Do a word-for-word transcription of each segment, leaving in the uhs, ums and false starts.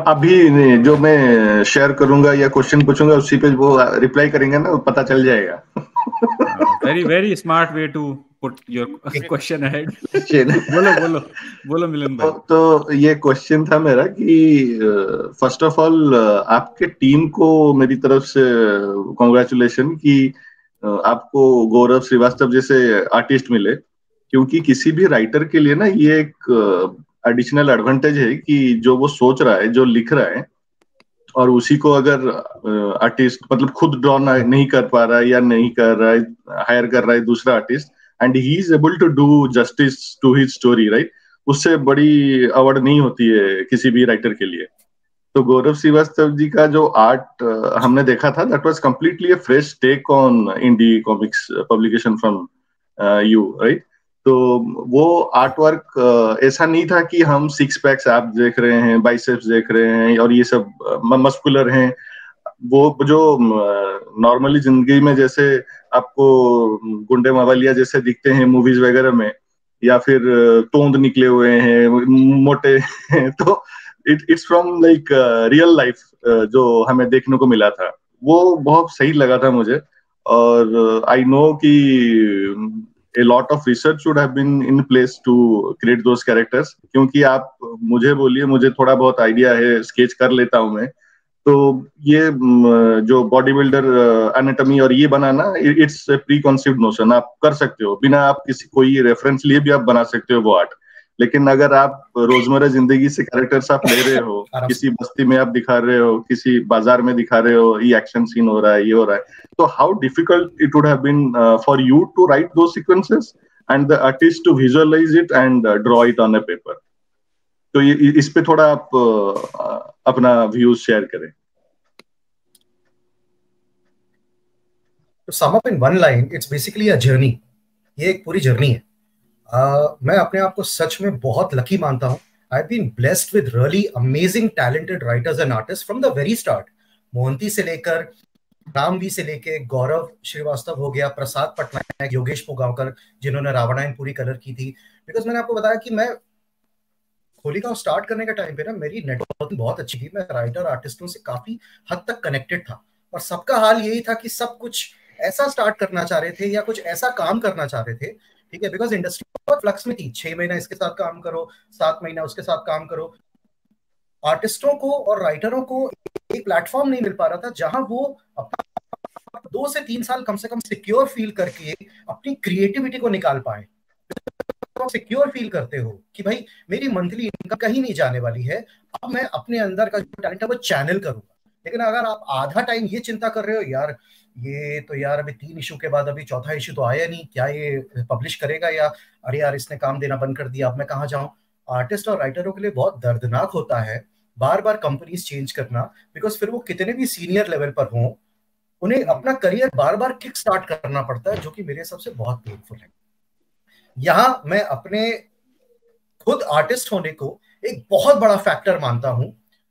अभी नहीं, जो मैं शेयर करूंगा या क्वेश्चन पूछूंगा उसी पे वो रिप्लाई करेंगे ना, पता चल जाएगा। Very very smart way to put your question ahead. Question. बोलो बोलो बोलो मिलन तो, भाई। तो ये क्वेश्चन था मेरा कि फर्स्ट ऑफ ऑल आपके टीम को मेरी तरफ से कॉन्ग्रेचुलेशन कि अ, आपको गौरव श्रीवास्तव जैसे आर्टिस्ट मिले, क्योंकि किसी भी राइटर के लिए ना ये एक एडिशनल एडवांटेज है कि जो वो सोच रहा है, जो लिख रहा है, और उसी को अगर आर्टिस्ट मतलब खुद ड्रॉ नहीं कर पा रहा है या नहीं कर रहा है, हायर कर रहा है दूसरा artist, and he is able to do justice to his story, right, उससे बड़ी अवार्ड नहीं होती है किसी भी राइटर के लिए। तो गौरव श्रीवास्तव जी का जो आर्ट हमने देखा था, that was completely a fresh take on indie comics publication from you, right. तो वो आर्ट वर्क ऐसा नहीं था कि हम सिक्स पैक्स आप देख रहे हैं, बाइसेप्स देख रहे हैं और ये सब मस्कुलर हैं। वो जो नॉर्मली जिंदगी में जैसे आपको गुंडे मवालिया जैसे दिखते हैं मूवीज वगैरह में, या फिर तोंद निकले हुए हैं, मोटे हैं, तो it it's from like real life जो हमें देखने को मिला था, वो बहुत सही लगा था मुझे। और आई नो कि a lot of research should have been in place to create those characters, क्योंकि आप मुझे बोलिए, मुझे थोड़ा बहुत आइडिया है, स्केच कर लेता हूं मैं, तो ये जो बॉडी बिल्डर एनाटॉमी और ये बनाना, इट्स प्री कॉन्सेप्ट नोशन, आप कर सकते हो बिना आप किसी कोई रेफरेंस लिए भी आप बना सकते हो वो आर्ट। लेकिन अगर आप रोजमर्रा जिंदगी से कैरेक्टर्स आप ले रहे हो, किसी बस्ती में आप दिखा रहे हो, किसी बाजार में दिखा रहे हो, ये एक्शन सीन हो रहा है, ये हो रहा है, तो how difficult it would have been for you to write two sequences and the artist to visualise it and draw it on a paper. तो ये इस पे थोड़ा आप uh, अपना व्यूज शेयर करें। To sum up in one line, it's basically a journey. ये एक पूरी जर्नी है। uh, मैं अपने आप को सच में बहुत लकी मानता हूँ। I've been blessed with really amazing talented writers and artists from the very start. Mohanty से लेकर रामवी से लेके गौरव श्रीवास्तव हो गया, प्रसाद पटनायक, योगेश पुगावकर जिन्होंने रावणायण पूरी कलर की थी। बिकॉज मैंने आपको बताया कि मैं होलिका स्टार्ट करने के टाइम पे ना मेरी नेटवर्किंग बहुत अच्छी थी, मैं राइटर आर्टिस्टों से काफी हद तक कनेक्टेड था, और सबका हाल यही था कि सब कुछ ऐसा स्टार्ट करना चाह रहे थे या कुछ ऐसा काम करना चाह रहे थे, ठीक है, बिकॉज इंडस्ट्री बहुत फ्लक्स में थी। छह महीना इसके साथ काम करो, सात महीना उसके साथ काम करो। आर्टिस्टों को और राइटरों को एक प्लेटफॉर्म नहीं मिल पा रहा था जहां वो अपना दो से तीन साल कम से कम सिक्योर फील करके अपनी क्रिएटिविटी को निकाल पाए। तो सिक्योर फील करते हो कि भाई मेरी मंथली इनकम कहीं नहीं जाने वाली है, अब मैं अपने अंदर का जो टैलेंट है वो चैनल करूंगा। लेकिन अगर आप आधा टाइम ये चिंता कर रहे हो, यार ये तो यार अभी तीन इशू के बाद अभी चौथा इशू तो आया नहीं, क्या ये पब्लिश करेगा, या अरे यार इसने काम देना बंद कर दिया, अब मैं कहाँ जाऊं। आर्टिस्ट और राइटरों के लिए बहुत दर्दनाक होता है बार बार कंपनीज चेंज करना, बिकॉज फिर वो कितने भी सीनियर लेवल पर हों, उन्हें अपना करियर बार बार किक स्टार्ट करना पड़ता है, जो कि मेरे हिसाब से बहुत पेनफुल है। यहां मैं अपने खुद आर्टिस्ट होने को एक बहुत बड़ा फैक्टर मानता हूं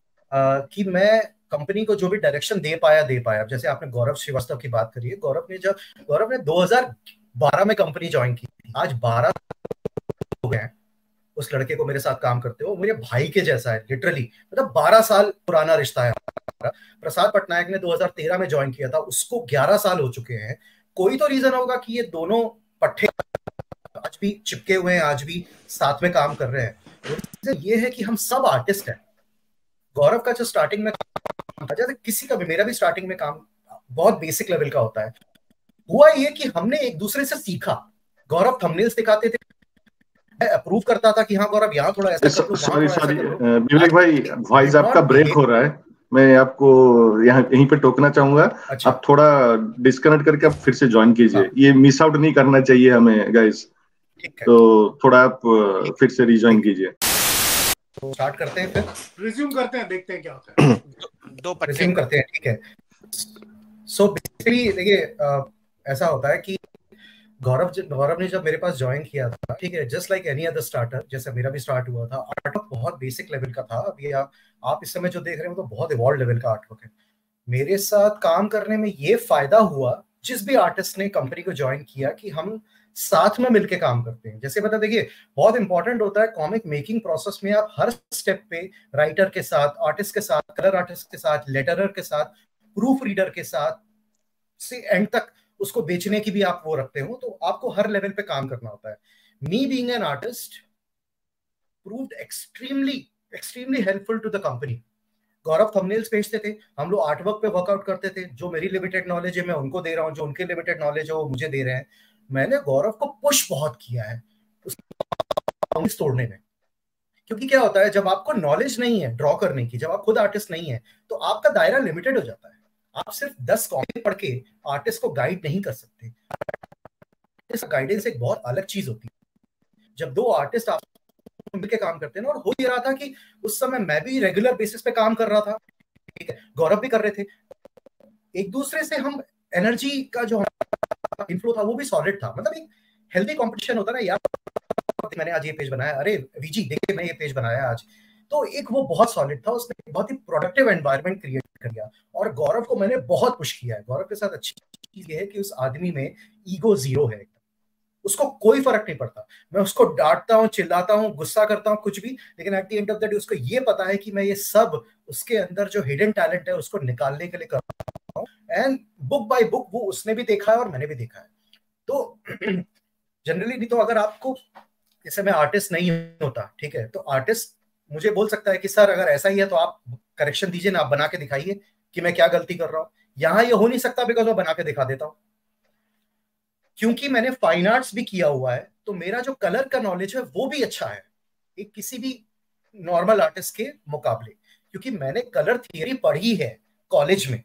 कि मैं कंपनी को जो भी डायरेक्शन दे पाया दे पाया जैसे आपने गौरव श्रीवास्तव की बात करी है, गौरव ने जब गौरव ने दो हज़ार बारह में कंपनी ज्वाइन की थी, आज बारह हो गए हैं उस लड़के को मेरे साथ काम करते हो, मेरे भाई के जैसा है लिटरली, मतलब बारह साल पुराना रिश्ता है। प्रसाद पटनायक ने दो हज़ार तेरह में ज्वाइन किया था, उसको ग्यारह साल हो चुके हैं। कोई तो रीजन होगा कि ये दोनों पट्टे आज भी चिपके हुए हैं, आज भी साथ में काम कर रहे हैं। रीजन ये है कि हम सब आर्टिस्ट हैं। गौरव का जो स्टार्टिंग में काम था, जैसे किसी का भी, मेरा भी स्टार्टिंग में काम बहुत बेसिक लेवल का होता है, हुआ ये कि हमने एक दूसरे से सीखा। गौरव थंबनेल्स दिखाते थे, मैं अप्रूव करता था कि हाँ गौरव यहाँ थोड़ा ऐसा कर लो, सॉरी सॉरी विवेक भाई, वॉइस आपका ब्रेक हो रहा है, मैं आपको यहाँ यहीं पे टोकना चाहूंगा। अच्छा। आप थोड़ा डिस्कनेक्ट करके आप फिर से ज्वाइन कीजिए, ये मिस आउट नहीं करना चाहिए हमें गाइस, तो थोड़ा आप फिर से रिज्वाइन कीजिए। तो स्टार्ट करते हैं, फिर रिज्यूम करते हैं, देखते हैं क्या होता है। दो पट्टे रिज्यूम करते हैं, ठीक है। सो बेसिकली देखिए ऐसा होता है कि गौरव गौरव ने जब मेरे पास ज्वाइन किया था, ठीक है, just like any other starter, जैसे मेरा भी स्टार्ट हुआ था, आर्टवर्क बहुत बेसिक लेवल का था। अभी आप, आप इस समय जो देख रहे हो तो बहुत इवॉल्व लेवल का आर्टवर्क है। मेरे साथ काम करने में ये फायदा हुआ जिस भी आर्टिस्ट ने कंपनी को ज्वाइन किया कि हम साथ में मिलके काम करते हैं। जैसे बता देखिए, बहुत इंपॉर्टेंट होता है कॉमिक मेकिंग प्रोसेस में, आप हर स्टेप पे राइटर के साथ, आर्टिस्ट के साथ, कलर आर्टिस्ट के साथ, लेटरर के साथ, प्रूफ रीडर के साथ से एंड तक उसको बेचने की भी आप वो रखते हो, तो आपको हर लेवल पे काम करना होता है। Me being an artist proved extremely extremely helpful to the company. Gaurav thumbnails भेजते थे, हम लोग आर्टवर्क पे वर्कआउट करते थे, जो मेरी लिमिटेड नॉलेज है मैं उनको दे रहा हूँ, जो उनके लिमिटेड नॉलेज है वो मुझे दे रहे हैं। मैंने गौरव को पुश बहुत किया है उस तोड़ने में, क्योंकि क्या होता है जब आपको नॉलेज नहीं है ड्रॉ करने की, जब आप खुद आर्टिस्ट नहीं है, तो आपका दायरा लिमिटेड हो जाता है। आप सिर्फ दस कॉमिक पढ़ के आर्टिस्ट को गाइड नहीं कर सकते। गाइडेंस एक बहुत अलग चीज होती है। जब दो आर्टिस्ट आप मिलकर काम करते हैं ना, और हो ही रहा था कि उस समय मैं भी रेगुलर बेसिस पे काम कर रहा था, ठीक है, गौरव भी कर रहे थे, एक दूसरे से हम एनर्जी का जो इनफ्लो था वो भी सॉलिड था। मतलब एक हेल्दी कंपटीशन होता ना यार, मैंने आज ये पेज बनाया, अरे वीजी देखिए मैं ये पेज बनाया आज, तो एक वो बहुत सॉलिड था। उसने बहुत ही प्रोडक्टिव एनवायरनमेंट क्रिएट कर दिया, और गौरव को मैंने बहुत पुश किया है। गौरव के साथ अच्छी चीज ये है कि उस आदमी में ईगो जीरो है, उसको कोई फर्क नहीं पड़ता। मैं उसको डांटता हूँ, चिल्लाता हूँ, गुस्सा करता हूँ, कुछ भी, लेकिन at the end of the day उसको ये पता है कि मैं ये सब उसके अंदर जो हिडन टैलेंट है उसको निकालने के लिए कर रहा हूँ। एंड बुक बाय बुक वो उसने भी देखा है और मैंने भी देखा है। तो जनरली नहीं तो अगर आपको, जैसे मैं आर्टिस्ट नहीं होता, ठीक है, तो आर्टिस्ट मुझे बोल सकता है कि सर अगर ऐसा ही है तो आप करेक्शन दीजिए ना, आप बना के दिखाइए कि मैं क्या गलती कर रहा हूँ। यहाँ ये हो नहीं सकता बिकॉज मैं बना के दिखा देता हूँ, क्योंकि मैंने फाइन आर्ट्स भी किया हुआ है, तो मेरा जो कलर का नॉलेज है वो भी अच्छा है एक किसी भी नॉर्मल आर्टिस्ट के मुकाबले, क्योंकि मैंने कलर थियरी पढ़ी है कॉलेज में।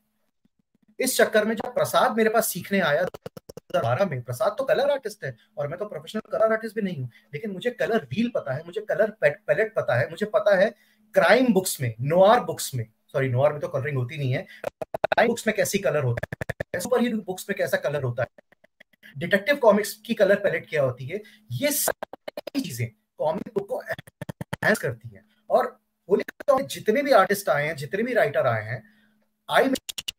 इस चक्कर में जब प्रसाद मेरे पास सीखने आया दो हज़ार बारह में, प्रसाद तो कलर आर्टिस्ट है और मैं तो प्रोफेशनल कलर आर्टिस्ट भी नहीं हूँ, लेकिन मुझे कलर व्हील पता है, मुझे कलर पैलेट पता है, मुझे पता है क्राइम बुक्स में, नोआर बुक्स में, सॉरी नोआर में तो कलरिंग होती नहीं है, क्राइम बुक्स में कैसी कलर होता है, सुपर हीरो बुक्स में कैसा कलर होता है, डिटेक्टिव कॉमिक्स की कलर पैलेट क्या होती है। ये सारी चीजें कॉमिक बुक को एनहांस करती हैं। और होली तो जितने भी आर्टिस्ट आए हैं, जितने भी राइटर आए हैं, आई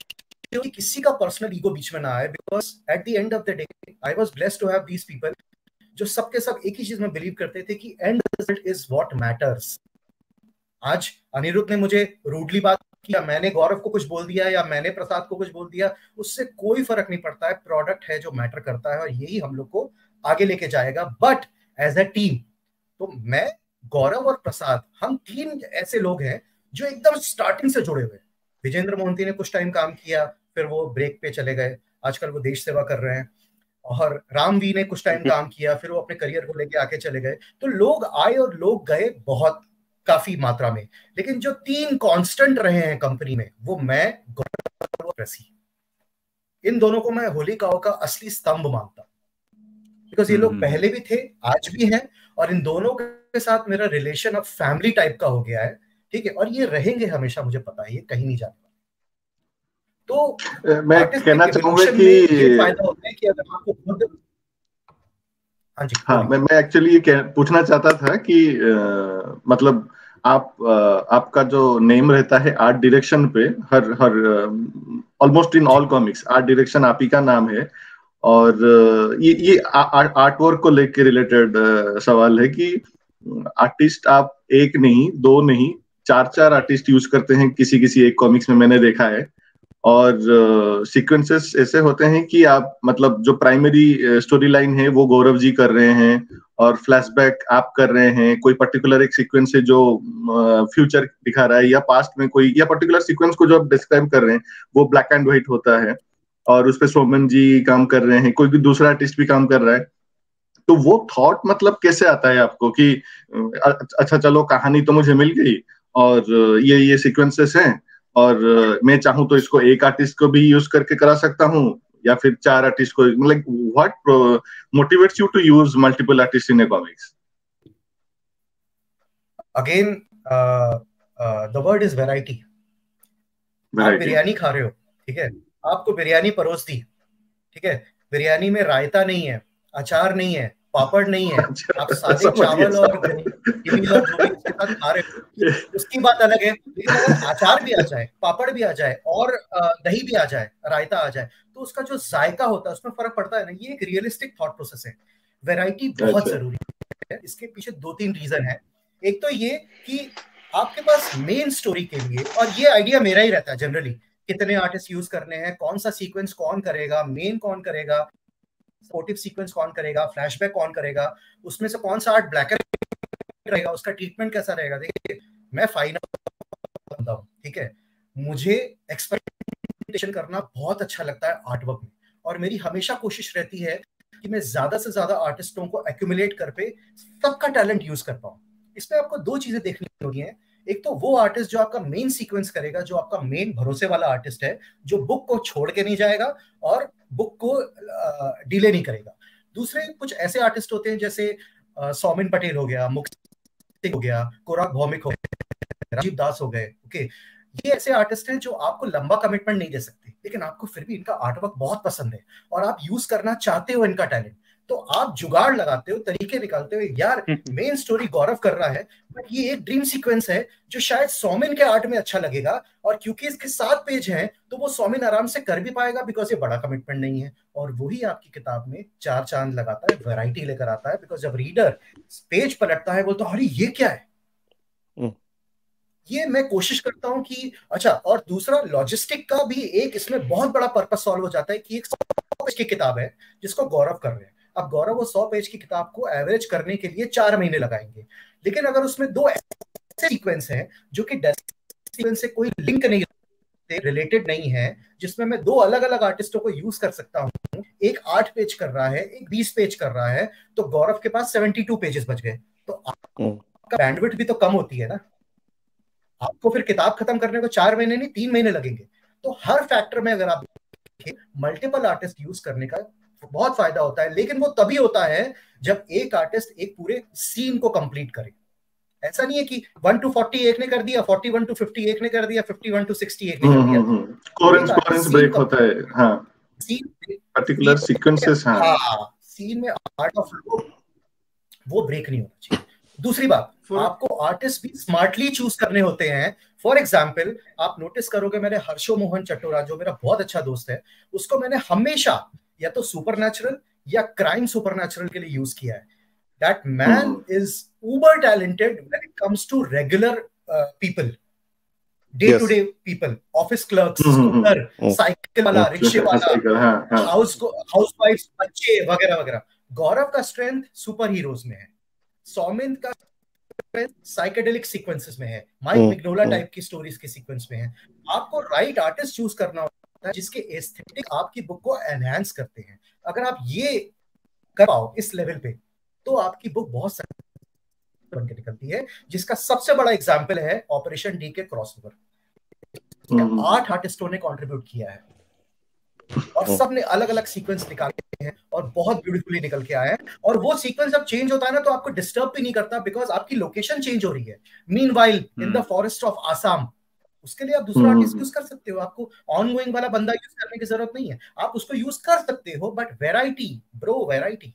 कि किसी का पर्सनल ईगो बीच में ना आए, because at the end of the day I was blessed to have these people जो सबके सब एक ही चीज में बिलीव करते थे कि end result is what matters. आज अनिरुद्ध ने मुझे रूडली बात किया, मैंने गौरव को कुछ बोल दिया या मैंने प्रसाद को कुछ बोल दिया, उससे कोई फर्क नहीं पड़ता है। प्रोडक्ट है जो मैटर करता है और यही हम लोग को आगे लेके जाएगा। बट एज अ टीम, तो मैं, गौरव और प्रसाद, हम तीन ऐसे लोग हैं जो एकदम स्टार्टिंग से जुड़े हुए। विजेंद्र मोहंती ने कुछ टाइम काम किया, फिर वो ब्रेक पे चले गए, आजकल वो देश सेवा कर रहे हैं। और राम वी ने कुछ टाइम काम किया, फिर वो अपने करियर को लेके आके चले गए। तो लोग आए और लोग गए बहुत काफी मात्रा में, लेकिन जो तीन कांस्टेंट रहे हैं कंपनी में, वो मैं, गौरव और रसी, इन दोनों को मैं होलिकाओं का असली स्तंभ मानता हूं, बिकॉज ये लोग पहले भी थे, आज भी हैं, और इन दोनों के साथ मेरा रिलेशन अब फैमिली टाइप का हो गया है, ठीक है, और ये रहेंगे हमेशा, मुझे पता है ये कहीं नहीं जाने। तो मैं कहना चाहूंगा कि ये फायदा होता है कि अगर आपको खुद, हाँ जी, हाँ, मैं मैं एक्चुअली ये पूछना चाहता था कि आ, मतलब आप आ, आपका जो नेम रहता है आर्ट डायरेक्शन पे, हर हर almost in all comics art direction आप ही का नाम है। और ये ये आर्ट वर्क को लेके रिलेटेड सवाल है कि आर्टिस्ट आप एक नहीं, दो नहीं, चार चार आर्टिस्ट यूज करते हैं किसी किसी एक कॉमिक्स में, मैंने देखा है। और सीक्वेंसेस uh, ऐसे होते हैं कि आप मतलब जो प्राइमरी स्टोरी लाइन है वो गौरव जी कर रहे हैं और फ्लैशबैक आप कर रहे हैं। कोई पर्टिकुलर एक सीक्वेंस है जो फ्यूचर uh, दिखा रहा है, या पास्ट में कोई, या पर्टिकुलर सीक्वेंस को जो आप डिस्क्राइब कर रहे हैं वो ब्लैक एंड व्हाइट होता है, और उस पर सोमन जी काम कर रहे हैं, कोई भी दूसरा आर्टिस्ट भी काम कर रहा है। तो वो थॉट मतलब कैसे आता है आपको कि अच्छा चलो कहानी तो मुझे मिल गई और ये ये सीक्वेंसेस हैं, और मैं चाहूं तो इसको एक आर्टिस्ट को भी यूज करके करा सकता हूं, या फिर चार आर्टिस्ट को, मतलब what motivates you to use multiple artist in a comics? Again the word is variety. आप बिरयानी खा रहे हो, ठीक है, आपको बिरयानी परोस दी, ठीक है, बिरयानी में रायता नहीं है, अचार नहीं है, पापड़ नहीं है, आप सादे चावल और गिमी और जो भी उसके साथ खा रहे हो उसकी बात अलग है। लेकिन अगर अचार भी आ जाए, पापड़ भी आ जाए और दही भी आ जाए, रायता आ जाए, तो उसका जो जायका होता है उसमें फर्क पड़ता है ना। ये एक रियलिस्टिक थॉट प्रोसेस है। वैरायटी बहुत जरूरी है। इसके पीछे दो तीन रीजन है। एक तो ये कि आपके पास मेन स्टोरी के लिए, और ये आइडिया मेरा ही रहता है जनरली, कितने आर्टिस्ट यूज करने हैं, कौन सा सीक्वेंस कौन करेगा, मेन कौन करेगा, सपोर्टिव सीक्वेंस कौन करेगा, फ्लैशबैक कौन करेगा, उसमें से कौन सा आर्ट ब्लैक एंड व्हाइट रहेगा, उसका ट्रीटमेंट कैसा रहेगा। देखिए मैं फाइनल बंदा हूं, ठीक है, मुझे एक्सपेरिमेंटेशन करना बहुत अच्छा लगता है आर्टवर्क में, और मेरी हमेशा कोशिश रहती है कि मैं ज्यादा से ज्यादा आर्टिस्टों को एक्यूमुलेट कर पे सबका टैलेंट यूज कर पाऊं। इसमें आपको दो चीजें देखनी होगी हैं। एक तो वो आर्टिस्ट जो आपका मेन सीक्वेंस करेगा, जो आपका मेन भरोसे वाला आर्टिस्ट है, जो बुक को छोड़ के नहीं जाएगा और बुक को डिले नहीं करेगा। दूसरे कुछ ऐसे आर्टिस्ट होते हैं जैसे सौमिन पटेल हो गया, मुक्ति हो गया, कोराक भौमिक हो गया, राजीव दास हो गए। ओके, ये ऐसे आर्टिस्ट हैं जो आपको लंबा कमिटमेंट नहीं दे सकते, लेकिन आपको फिर भी इनका आर्टवर्क बहुत पसंद है और आप यूज करना चाहते हो इनका टैलेंट, तो आप जुगाड़ लगाते हो, तरीके निकालते हो। यार मेन स्टोरी गौरव कर रहा है, बट ये एक ड्रीम सीक्वेंस है जो शायद सौमिन के आर्ट में अच्छा लगेगा, और क्योंकि इसके सात पेज हैं तो वो सौमिन आराम से कर भी पाएगा बिकॉज ये बड़ा कमिटमेंट नहीं है। और वही आपकी किताब में चार चांद लगाता है, वैरायटी लेकर आता है। बिकॉज जब रीडर पेज पलटता है बोलता है अरे ये क्या है, ये मैं कोशिश करता हूं कि अच्छा। और दूसरा लॉजिस्टिक का भी एक इसमें बहुत बड़ा पर्पस सॉल्व हो जाता है कि एक सौ पेज की किताब है जिसको गौरव कर रहे हैं। अब गौरव वो सौ पेज की किताब को एवरेज करने के लिए चार महीने लगाएंगे, लेकिन अगर उसमें दो ऐसे सीक्वेंस हैं जो कि सीक्वेंस से कोई लिंक नहीं, रिलेटेड नहीं है, जिसमें मैं दो अलग अलग आर्टिस्टों को यूज कर सकता हूं, एक आठ पेज कर रहा है, एक बीस पेज कर रहा है, तो गौरव के पास बहत्तर पेजेस बच गए। तो आपका बैंडविड्थ भी तो कम होती है ना। आपको फिर किताब खत्म करने को चार महीने नहीं तीन महीने लगेंगे। तो हर फैक्टर में अगर आप मल्टीपल आर्टिस्ट यूज करने का बहुत फायदा होता है, लेकिन वो तभी होता है जब एक आर्टिस्ट एक पूरे सीन को कंप्लीट करे। ऐसा नहीं है कि वन टू फोर्टी एक ने कर दिया, फोर्टी वन टू फिफ्टी एक ने कर दिया, फिफ्टी वन टू सिक्सटी एक ने कर दिया। कोरेंस कोरेंस ब्रेक होता है। हाँ, सीन पर्टिकुलर सीक्वेंसेस। हाँ हाँ, सीन में आर्ट ऑफ फ्लो वो ब्रेक नहीं होना चाहिए। दूसरी बात, आपको आर्टिस्ट भी स्मार्टली चूज करने होते हैं। फॉर एग्जाम्पल आप नोटिस करोगे, मैंने हर्षो मोहन चटोरा जो मेरा बहुत अच्छा दोस्त है, उसको मैंने हमेशा या तो सुपरनैचुरल या क्राइम सुपरनैचुरल के लिए यूज किया है। That man is uber talented when it comes to regular people, day to day people, office clerks, scooter, cycle वाला, रिक्शे वाला, हाउस हाउसवाइफ, बच्चे वगैरह वगैरह। गौरव का स्ट्रेंथ सुपर हीरोज में है, सौमिन का साइकेडेलिक सीक्वेंसेस में है, माइक मिग्नोला टाइप की स्टोरीज के सीक्वेंस में है। आपको राइट आर्टिस्ट चूज करना होता है जिसके एस्थेटिक आपकी बुक को एनहांस करते हैं। अगर आप ये कर पाओ इस लेवल पे, तो आपकी बुक बहुत बन के निकलती है, जिसका सबसे बड़ा एग्जांपल है ऑपरेशन डी के क्रॉसओवर। आठ आर्टिस्टों ने कंट्रीब्यूट किया है और सब ने अलग अलग सीक्वेंस निकाले हैं और बहुत ब्यूटीफुली निकल के आए हैं। और वो सीक्वेंस जब चेंज होता है ना, तो आपको डिस्टर्ब भी नहीं करता, बिकॉज आपकी लोकेशन चेंज हो रही है। Meanwhile in the forest of Assam, उसके लिए आप दूसरा आर्टिस्ट यूज कर सकते हो। आपको ऑनगोइंग वाला बंदा यूज करने की जरूरत नहीं है, आप उसको यूज कर सकते हो, बट वेराइटी ब्रो, वेराइटी।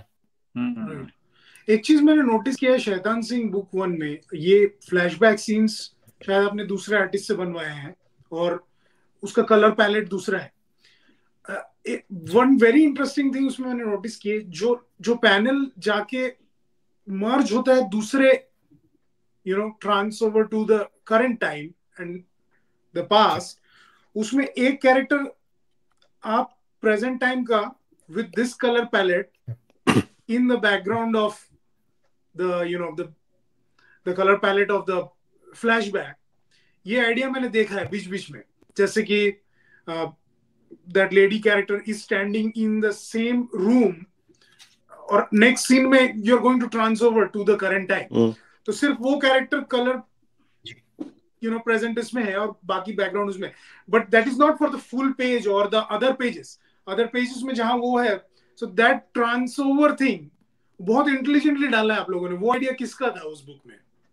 एक चीज मैंने नोटिस किया है शैतान सिंह बुक वन में, ये फ्लैशबैक सीन्स शायद आपने दूसरे आर्टिस्ट से बनवाए हैं और उसका कलर पैलेट दूसरा है। वन वेरी इंटरेस्टिंग थिंग उसमें मैंने नोटिस किए, जो जो पैनल जाके मर्ज होता है दूसरे, you know, trans over to the current time and the past, उसमें एक कैरेक्टर आप प्रेजेंट टाइम का with this colour palette in the background of the, you know, the the color palette of the flashback, ये idea मैंने देखा है बीच बीच में, जैसे कि that lady character is standing in the same room और next scene में you're going to trans over to the current time, mm. तो सिर्फ वो character colour, you know, present इसमें है और बाकी बैकग्राउंड उसमें, but that is not for the full page or the other pages, other pages में जहां वो है। So that transover thing बहुत इंटेलिजेंटली डाला है आप लोगों ने। वो आइडिया किसका था उस बुक में?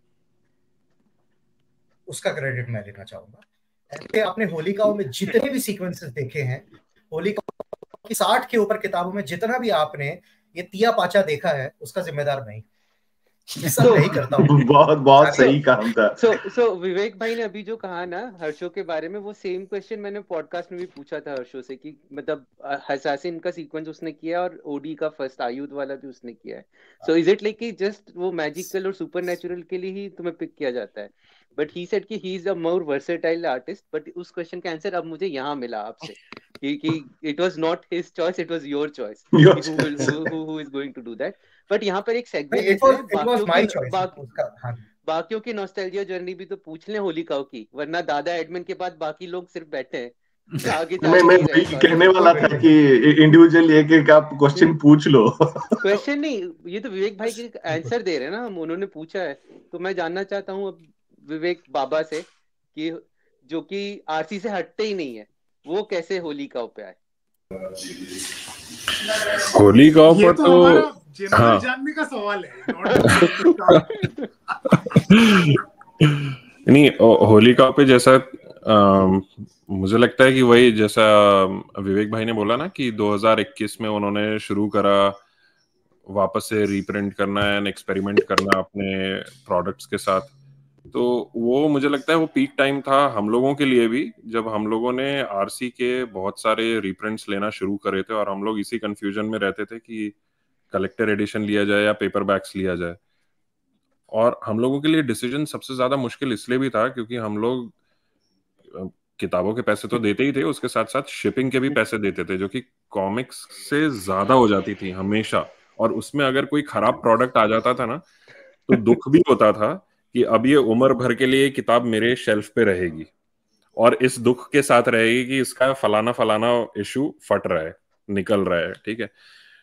उसका क्रेडिट मैं लेना चाहूंगा। ऐसे आपने होलिकाओं में जितने भी सीक्वेंसेस देखे हैं, होलिका कि साठ के ऊपर किताबों में जितना भी आपने ये तिया पाचा देखा है उसका जिम्मेदार नहीं, ये सब नहीं करता हूँ। बहुत बहुत सही काम था। सो सो विवेक भाई ने अभी जो कहा ना हर्षो के बारे में, वो सेम क्वेश्चन मैंने पॉडकास्ट में भी पूछा था हर्षो से कि मतलब असैसिन का सीक्वेंस उसने किया और ओडी का फर्स्ट आयुध वाला भी उसने किया है। सो इज इट लाइक कि जस्ट वो मैजिकल और सुपरनैचुरल के लिए ही तुम्हें पिक किया जाता है? बट ही सेड कि he is a more versatile artist. But उस क्वेश्चन का आंसर अब मुझे यहाँ मिला आपसे कि कि it was not his choice, it was your choice who will who who is going to do that. But यहाँ पर एक segment it was it was my choice. बाकियों की नॉस्टैल्जिया जर्नी भी तो पूछ लें होलिकाओ की, वरना दादा एडमिन के बाद बाकी लोग सिर्फ बैठे हैं। आगे मैं मैं वही कहने वाला था कि इंडिविजुअल एक एक आप क्वेश्चन पूछ लो। क्वेश्चन नहीं, ये तो विवेक भाई के आंसर दे रहे हैं ना हम, उन्होंने पूछा है तो मैं जानना चाहता हूँ अब विवेक बाबा से कि जो कि आरसी से हटते ही नहीं है, वो कैसे होलिकाओ पे आए। होलिकाओ पर तो, तो हाँ जानने का सवाल है। नहीं, होलिकाओ पे जैसा आ, मुझे लगता है कि वही जैसा विवेक भाई ने बोला ना कि दो हज़ार इक्कीस में उन्होंने शुरू करा वापस से रीप्रिंट करना एंड एक्सपेरिमेंट करना अपने प्रोडक्ट्स के साथ, तो वो मुझे लगता है वो पीक टाइम था हम लोगों के लिए भी, जब हम लोगों ने आरसी के बहुत सारे रीप्रिंट्स लेना शुरू करे थे और हम लोग इसी कंफ्यूजन में रहते थे कि कलेक्टर एडिशन लिया जाए या पेपर बैक्स लिया जाए। और हम लोगों के लिए डिसीजन सबसे ज्यादा मुश्किल इसलिए भी था क्योंकि हम लोग किताबों के पैसे तो देते ही थे, उसके साथ साथ शिपिंग के भी पैसे देते थे जो कि कॉमिक्स से ज्यादा हो जाती थी हमेशा। और उसमें अगर कोई खराब प्रोडक्ट आ जाता था ना तो दुख भी होता था कि अब ये उम्र भर के लिए किताब मेरे शेल्फ पे रहेगी और इस दुख के साथ रहेगी कि इसका फलाना फलाना इशू फट रहा है, निकल रहा है, ठीक है।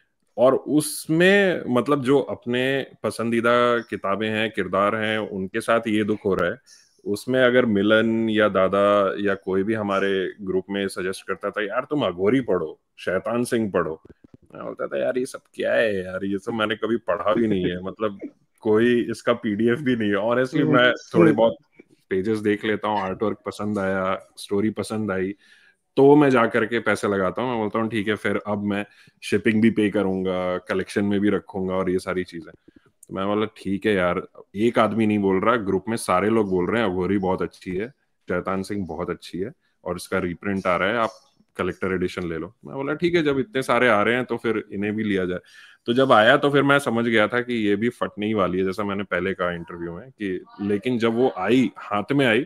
और उसमें मतलब जो अपने पसंदीदा किताबें हैं, किरदार हैं, उनके साथ ये दुख हो रहा है। उसमें अगर मिलन या दादा या कोई भी हमारे ग्रुप में सजेस्ट करता था यार तुम अघोरी पढ़ो, शैतान सिंह पढ़ो, मैं बोलता था यार ये सब क्या है यार, ये सब मैंने कभी पढ़ा भी नहीं है, मतलब कोई इसका पीडीएफ भी नहीं है। ऑनेस्टली मैं थोड़े बहुत पेजेस देख लेता हूँ, आर्ट वर्क पसंद आया, स्टोरी पसंद आई तो मैं जा करके पैसे लगाता हूँ। मैं बोलता हूँ ठीक है फिर अब मैं शिपिंग भी पे करूंगा, कलेक्शन में भी रखूंगा और ये सारी चीजें। तो मैं बोला ठीक है यार, एक आदमी नहीं बोल रहा, ग्रुप में सारे लोग बोल रहे हैं अघोरी बहुत अच्छी है, शैतान सिंह बहुत अच्छी है और इसका रीप्रिंट आ रहा है, आप कलेक्टर एडिशन ले लो। मैं बोला ठीक है जब इतने सारे आ रहे हैं तो फिर इन्हें भी लिया जाए। तो जब आया तो फिर मैं समझ गया था कि ये भी फटने ही वाली है, जैसा मैंने पहले कहा इंटरव्यू में कि, लेकिन जब वो आई हाथ में आई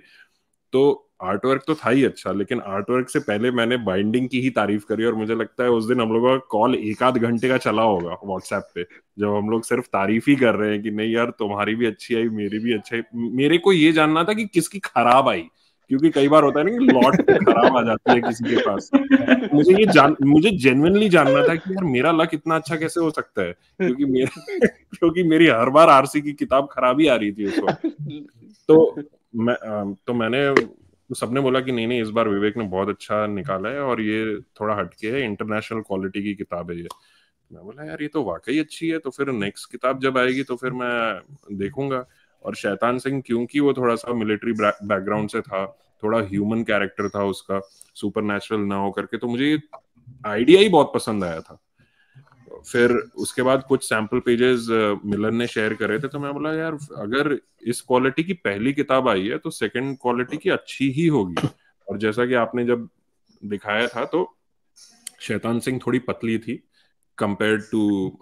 तो आर्ट वर्क तो था ही अच्छा, लेकिन आर्ट वर्क से पहले मैंने बाइंडिंग की ही तारीफ करी और मुझे लगता है उस दिन हम लोगों का कॉल एक आध घंटे का चला होगा व्हाट्सएप पे, जब हम लोग सिर्फ तारीफ ही कर रहे हैं कि नहीं यार तुम्हारी भी अच्छी आई, मेरी भी अच्छी आई। मेरे को ये जानना था कि किसकी खराब आई, क्योंकि कई बार होता है ना कि लॉट खराब आ जाती है किसी के पास। मुझे ये जान मुझे जेन्युइनली जानना था कि यार मेरा लक इतना अच्छा कैसे हो सकता है, क्योंकि मेरे क्योंकि मेरी हर बार आरसी की किताब खराब ही आ रही थी उस वक्त। तो मैं तो मैंने तो सबने बोला कि नहीं नहीं इस बार विवेक ने बहुत अच्छा निकाला है और ये थोड़ा हटके है, इंटरनेशनल क्वालिटी की किताब है ये। मैं बोला यार ये तो वाकई अच्छी है, तो फिर नेक्स्ट किताब जब आएगी तो फिर मैं देखूंगा। और शैतान सिंह क्योंकि वो थोड़ा सा मिलिट्री बैकग्राउंड से था, थोड़ा ह्यूमन कैरेक्टर था उसका, सुपरनैचुरल ना हो करके, तो मुझे आइडिया ही बहुत पसंद आया था। फिर उसके बाद कुछ सैंपल पेजेस मिलन ने शेयर करे थे तो मैं बोला यार अगर इस क्वालिटी की पहली किताब आई है तो सेकंड क्वालिटी की अच्छी ही होगी। और जैसा कि आपने जब दिखाया था तो शैतान सिंह थोड़ी पतली थी कंपेयर्ड टू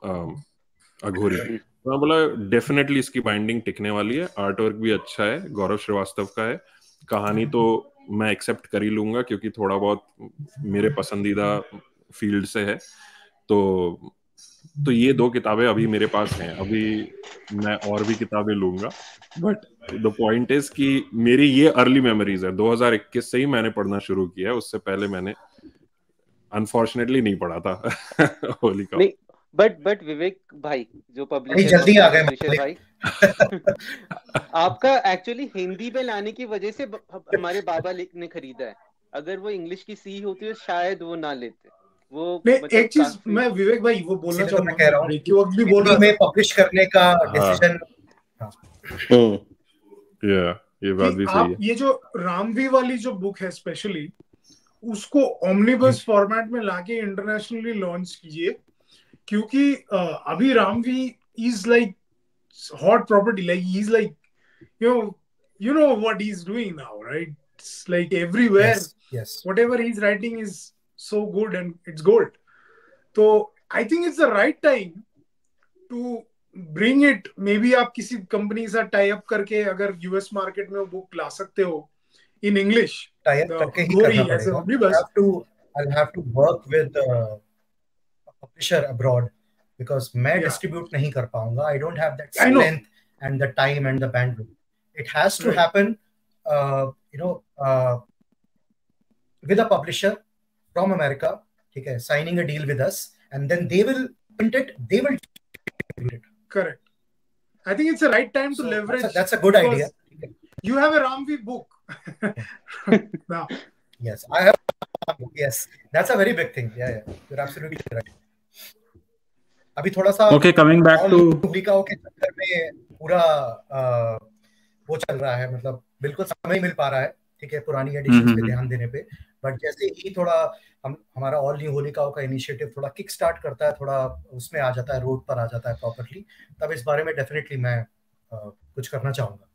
अघोरी, तो मैं बोला डेफिनेटली इसकी बाइंडिंग टिकने वाली है, आर्ट वर्क भी अच्छा है, गौरव श्रीवास्तव का है, कहानी तो मैं एक्सेप्ट कर ही लूंगा क्योंकि थोड़ा बहुत मेरे पसंदीदा फील्ड से है। तो तो ये दो किताबें अभी मेरे पास हैं, अभी मैं और भी किताबें लूंगा, बट द पॉइंट इज कि मेरी ये अर्ली मेमोरीज है, दो हज़ार इक्कीस से ही मैंने पढ़ना शुरू किया है, उससे पहले मैंने अनफॉर्चुनेटली नहीं पढ़ा था होलिका। नहीं बट बट विवेक भाई जो पब्लिशर जल्दी आ गए पब्लिशर भाई आपका एक्चुअली हिंदी में लाने की वजह से हमारे बाबा ने खरीदा है, अगर वो इंग्लिश की सी होती तो शायद वो ना लेते। वो मतलब एक चीज मैं विवेक भाई वो बोलना चाहूंगा, मैं कह रहा हूं कि वो भी बोल रहा में पब्लिश करने का डिसीजन। या ये बात भी सही है। ये जो रामवी वाली जो बुक है स्पेशली, उसको ओमनिबस फॉर्मेट में लाके इंटरनेशनली लॉन्च कीजिए, क्योंकि uh, अभी Ramvi is like hot property, like he is like you know you know what he's doing now, right? It's like everywhere. Yes, yes. Whatever he's writing is so good and it's gold. So I think it's the right time to bring it. Maybe आप किसी company से tie up करके अगर US market में वो book ला सकते हो in English. Tie up करके ही करना पड़ेगा. I have to I'll have to work with uh, a publisher abroad because मैं Yeah. distribute नहीं कर पाऊंगा. I don't have that I know. strength and the time and the bandwidth. It has to Right. happen, uh, you know, uh, with a publisher from America, okay, signing a deal with us, and then they will print it. They will distribute it. Correct. I think it's the right time to So leverage. That's a, that's a good because idea. You have a Ramvi book. Now. Yes, I have. Yes, that's a very big thing. Yeah, yeah, you're absolutely right. अभी थोड़ा सा Okay, coming back to भूलिकाओं के चक्कर में पूरा uh, वो चल रहा है, मतलब बिल्कुल समय मिल पा रहा है, ठीक है, पुरानी एडिशंस पे ध्यान देने पे. बट जैसे ही थोड़ा हम हमारा ऑल न्यू होलिकाओं का इनिशिएटिव थोड़ा किक स्टार्ट करता है, थोड़ा उसमें आ जाता है, रोड पर आ जाता है प्रॉपर्ली, तब इस बारे में डेफिनेटली मैं uh, कुछ करना चाहूंगा.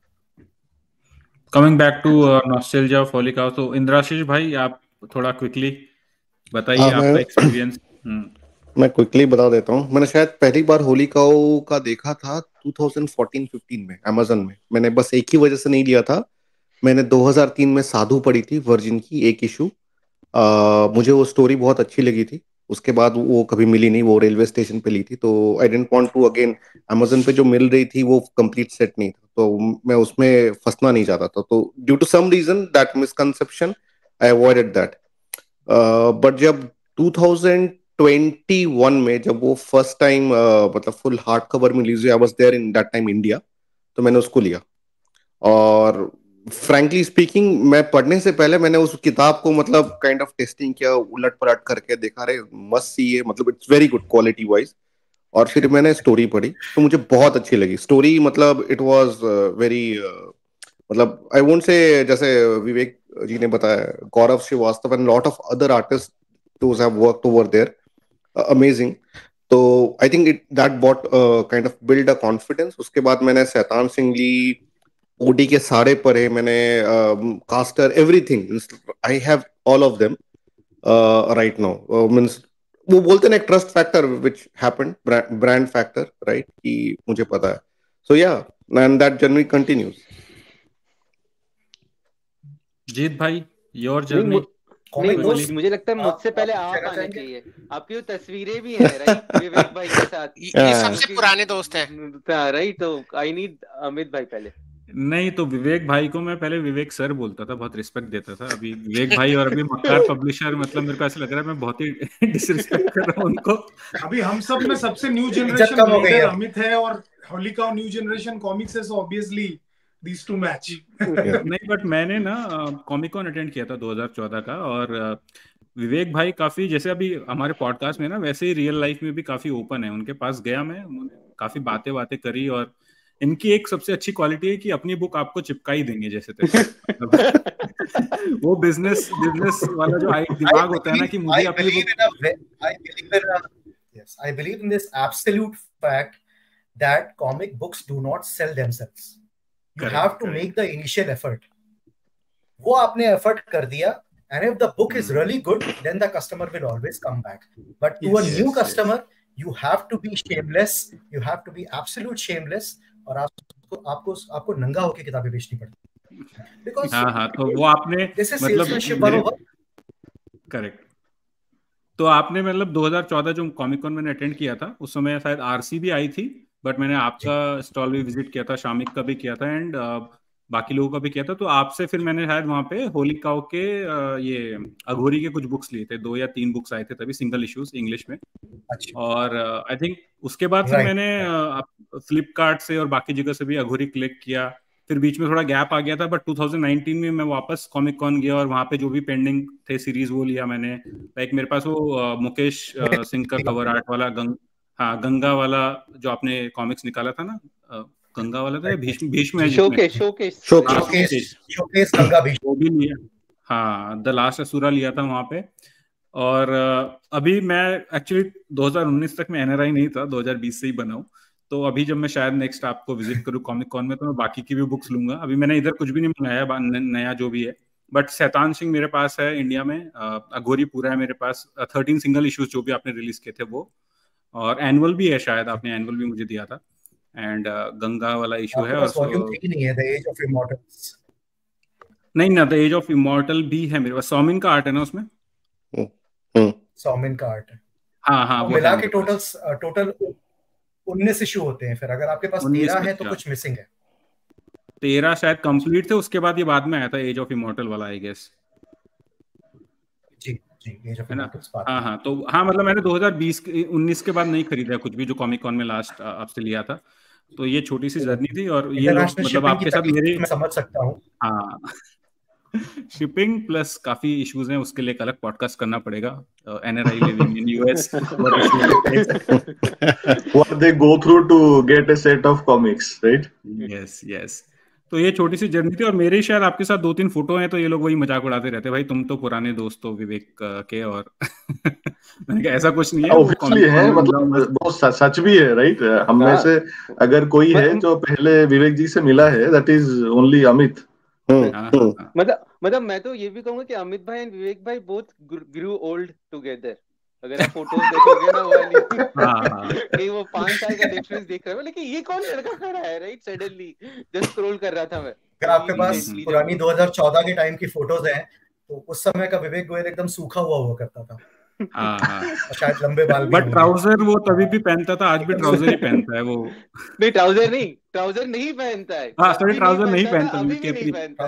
Coming back to nostalgia of होलिकाओ, तो इंद्राशीष भाई आप थोड़ा क्विकली बताइए आपका एक्सपीरियंस. मैं क्विकली बता देता हूँ. मैंने शायद पहली बार होलिकाओ का देखा था ट्वेंटी फोर्टीन फिफ्टीन में अमेज़न में. मैंने बस एक ही वजह से नहीं लिया था, मैंने दो हज़ार तीन में साधु पढ़ी थी, वर्जिन की एक इशू. मुझे वो स्टोरी बहुत अच्छी लगी थी. उसके बाद वो कभी मिली नहीं, वो रेलवे स्टेशन पे ली थी, तो I didn't want to again. Amazon पे जो मिल रही थी वो कंप्लीट सेट नहीं था, तो मैं उसमें फंसना नहीं चाहता था. तो due to some reason that misconception I avoided that. But जब ट्वेंटी ट्वेंटी वन में जब वो फर्स्ट टाइम uh, मतलब फुल हार्ड कवर में रिलीज हुई, I was there in that time India, तो मैंने उसको लिया. और फ्रैंकली स्पीकिंग मैं पढ़ने से पहले मैंने उस किताब को मतलब काइंड ऑफ टेस्टिंग किया, उलट पलट करके देखा, रे मस्ट सी है, मतलब it's very good quality wise. और फिर मैंने स्टोरी पढ़ी तो मुझे बहुत अच्छी लगी स्टोरी. मतलब इट वाज वेरी मतलब आई वोंट से, जैसे विवेक जी ने बताया, Gaurav Srivastava and lot of other artist those have worked over there, amazing. तो I think it that bought kind of build a confidence. उसके बाद मैंने शैतान सिंह ली, ओडी के सारे पढ़े मैंने, Caster, everything. I have all of them right now. Means वो बोलते हैं ना trust factor which happened, brand factor, right, कि मुझे पता है. So yeah, and that journey continues. Jeet भाई, योर जर्नी. नहीं, मुझे लगता है मुझसे पहले आप आने चाहिए. आपकी वो तस्वीरें भी हैं, राइट, विवेक भाई के साथ. ये सबसे पुराने दोस्त हैं, राइट. तो आई नीड अमित भाई पहले. नहीं तो विवेक भाई को मैं पहले विवेक सर बोलता था, बहुत रिस्पेक्ट देता था. अभी विवेक भाई और अभी मक्कार पब्लिशर, मतलब मेरे को ऐसा लग रहा है मैं बहुत ही डिसरिस्पेक्ट कर रहा हूं उनको. अभी हम सब में सबसे न्यू जनरेशन अमित है और होलिका न्यू जनरेशन कॉमिक्स है, so obviously these two match. नहीं, बट मैंने ना कॉमिक कॉन अटेंड किया था दो हज़ार चौदह का, और विवेक भाई काफी, जैसे अभी हमारे पॉडकास्ट में ना, वैसे ही रियल लाइफ में भी काफी ओपन है. उनके पास गया मैं, उन्होंने काफी बातें बातें करी, और इनकी एक सबसे अच्छी क्वालिटी है कि अपनी बुक आपको चिपका ही देंगे जैसे तैसे. वो बिजनेस बिजनेस वाला जो दिमाग होता है ना कि मुझे अपनी book. Yes, I believe in this absolute fact that comic books do not sell themselves. You correct, have to correct. make the initial effort. वो आपने effort कर दिया, and if the book is really good, then the customer will always come back. But to yes, a new yes, customer, yes. you have to be shameless. You have to be absolute shameless. और आपको आपको आपको नंगा होके किताबें बेचनी पड़ती. Because हाँ हाँ, तो वो आपने मतलब करेक्ट. तो आपने मतलब दो हज़ार चौदह जो कॉमिक कॉन मैंने अटेंड किया था, उस समय शायद आरसी भी आई थी, बट मैंने आपका स्टॉल भी विजिट किया था, शामिक का भी किया था, एंड uh, बाकी लोगों का भी किया था. तो आपसे फिर मैंने शायद वहाँ पे होलिकाओ के uh, ये अघोरी के कुछ बुक्स लिए थे, दो या तीन बुक्स आए थे तभी, सिंगल इश्यूज इंग्लिश में. अच्छा. और आई uh, थिंक उसके बाद फिर मैंने फ्लिपकार्ट uh, से और बाकी जगह से भी अघोरी क्लिक किया. फिर बीच में थोड़ा गैप आ गया था, बट ट्वेंटी नाइनटीन में मैं वापस कॉमिक कॉन गया और वहाँ पे जो भी पेंडिंग थे सीरीज वो लिया मैंने. लाइक मेरे पास वो uh, मुकेश uh, सिंह का कवर आर्ट वाला गंग हाँ गंगा वाला जो आपने कॉमिक्स निकाला था ना, गंगा वाला था, Bhishma Bhishma showcase showcase showcase showcase Ganga Bhishma, वो भी लिया. हाँ, द लास्ट असुरा लिया था वहां पे। और अभी मैं एक्चुअली दो हज़ार उन्नीस तक मैं एनआरआई नहीं था, दो हज़ार बीस से ही बना हूँ। तो अभी जब मैं शायद नेक्स्ट आपको विजिट करूँ कॉमिक कॉन में, तो मैं बाकी की भी बुक्स लूंगा। अभी मैंने इधर कुछ भी नहीं मंगाया नया जो भी है, बट शैतान सिंह मेरे पास है इंडिया में, अघोरी पूरा है मेरे पास, थर्टीन सिंगल इश्यूज जो भी आपने रिलीज किए थे वो, और एनुअल भी है, शायद आपने एनुअल भी मुझे दिया था, एंड गंगा वाला इशू है। और वॉल्यूम थ्री नहीं है, द एज ऑफ इमॉर्टल्स। नहीं ना, द एज ऑफ इमॉर्टल भी है मेरे पास। सौमिन का आर्ट है ना उसमें? सौमिन का आर्ट है, हाँ हाँ, वो मिला के टोटल टोटल उन्नीस इशू होते हैं। फिर अगर आपके पास तेरह है तो कुछ मिसिंग है। तेरह शायद कंप्लीट थे, उसके बाद ये बाद में आया था एज ऑफ इमॉर्टल वाला, आई गेस। जी जी, एज ऑफ इमॉर्टल्स। हाँ हाँ, तो हाँ मतलब मैंने दो हज़ार बीस उन्नीस के बाद नहीं खरीदा कुछ भी जो कॉमिक कॉन में लास्ट आपसे लिया था। तो ये छोटी सी जर्नी थी, और ये लोग मतलब आपके साथ मेरे, मैं समझ सकता हूँ। हाँ शिपिंग प्लस काफी इश्यूज हैं, उसके लिए एक अलग पॉडकास्ट करना पड़ेगा। NRI living in US, what they go through to get a set of comics, right? yes yes। तो ये छोटी सी जर्नी थी, और मेरे शायद आपके साथ दो तीन फोटो हैं, तो ये लोग वही मजाक उड़ाते रहते, भाई तुम तो पुराने दोस्त हो विवेक के, और मैंने कहा ऐसा कुछ नहीं है, ऑब्वियसली है, मतलब बहुत सच भी है, राइट? हम में से अगर कोई है जो पहले विवेक जी से मिला है, दैट इज ओनली अमित। मतलब मतलब मैं तो ये भी कहूंगा कि अमित भाई एंड विवेक भाई बोथ ग्रू ओल्ड टुगेदर। अगर आप फोटोज देखोगे ना वाली, कि वो पांच साल का डिफरेंस देख रहे हो, लेकिन ये कौन लड़का खड़ा है, राइट? सडनली जस्ट स्क्रॉल कर रहा था मैं। अगर आपके पास पुरानी दो हज़ार चौदह के टाइम की फोटोज हैं, तो उस समय का विवेक गोयल एकदम सूखा हुआ हुआ करता था। हाँ हाँ, शायद लंबे बाल भी, बट ट्राउजर वो तभी भी पहनता था, आज भी ट्राउजर ही पहनता है वो। नहीं, ट्राउजर नहीं, ट्राउजर नहीं पहनता है। हाँ सॉरी, ट्राउजर नहीं पहनता, अभी भी नहीं पहनता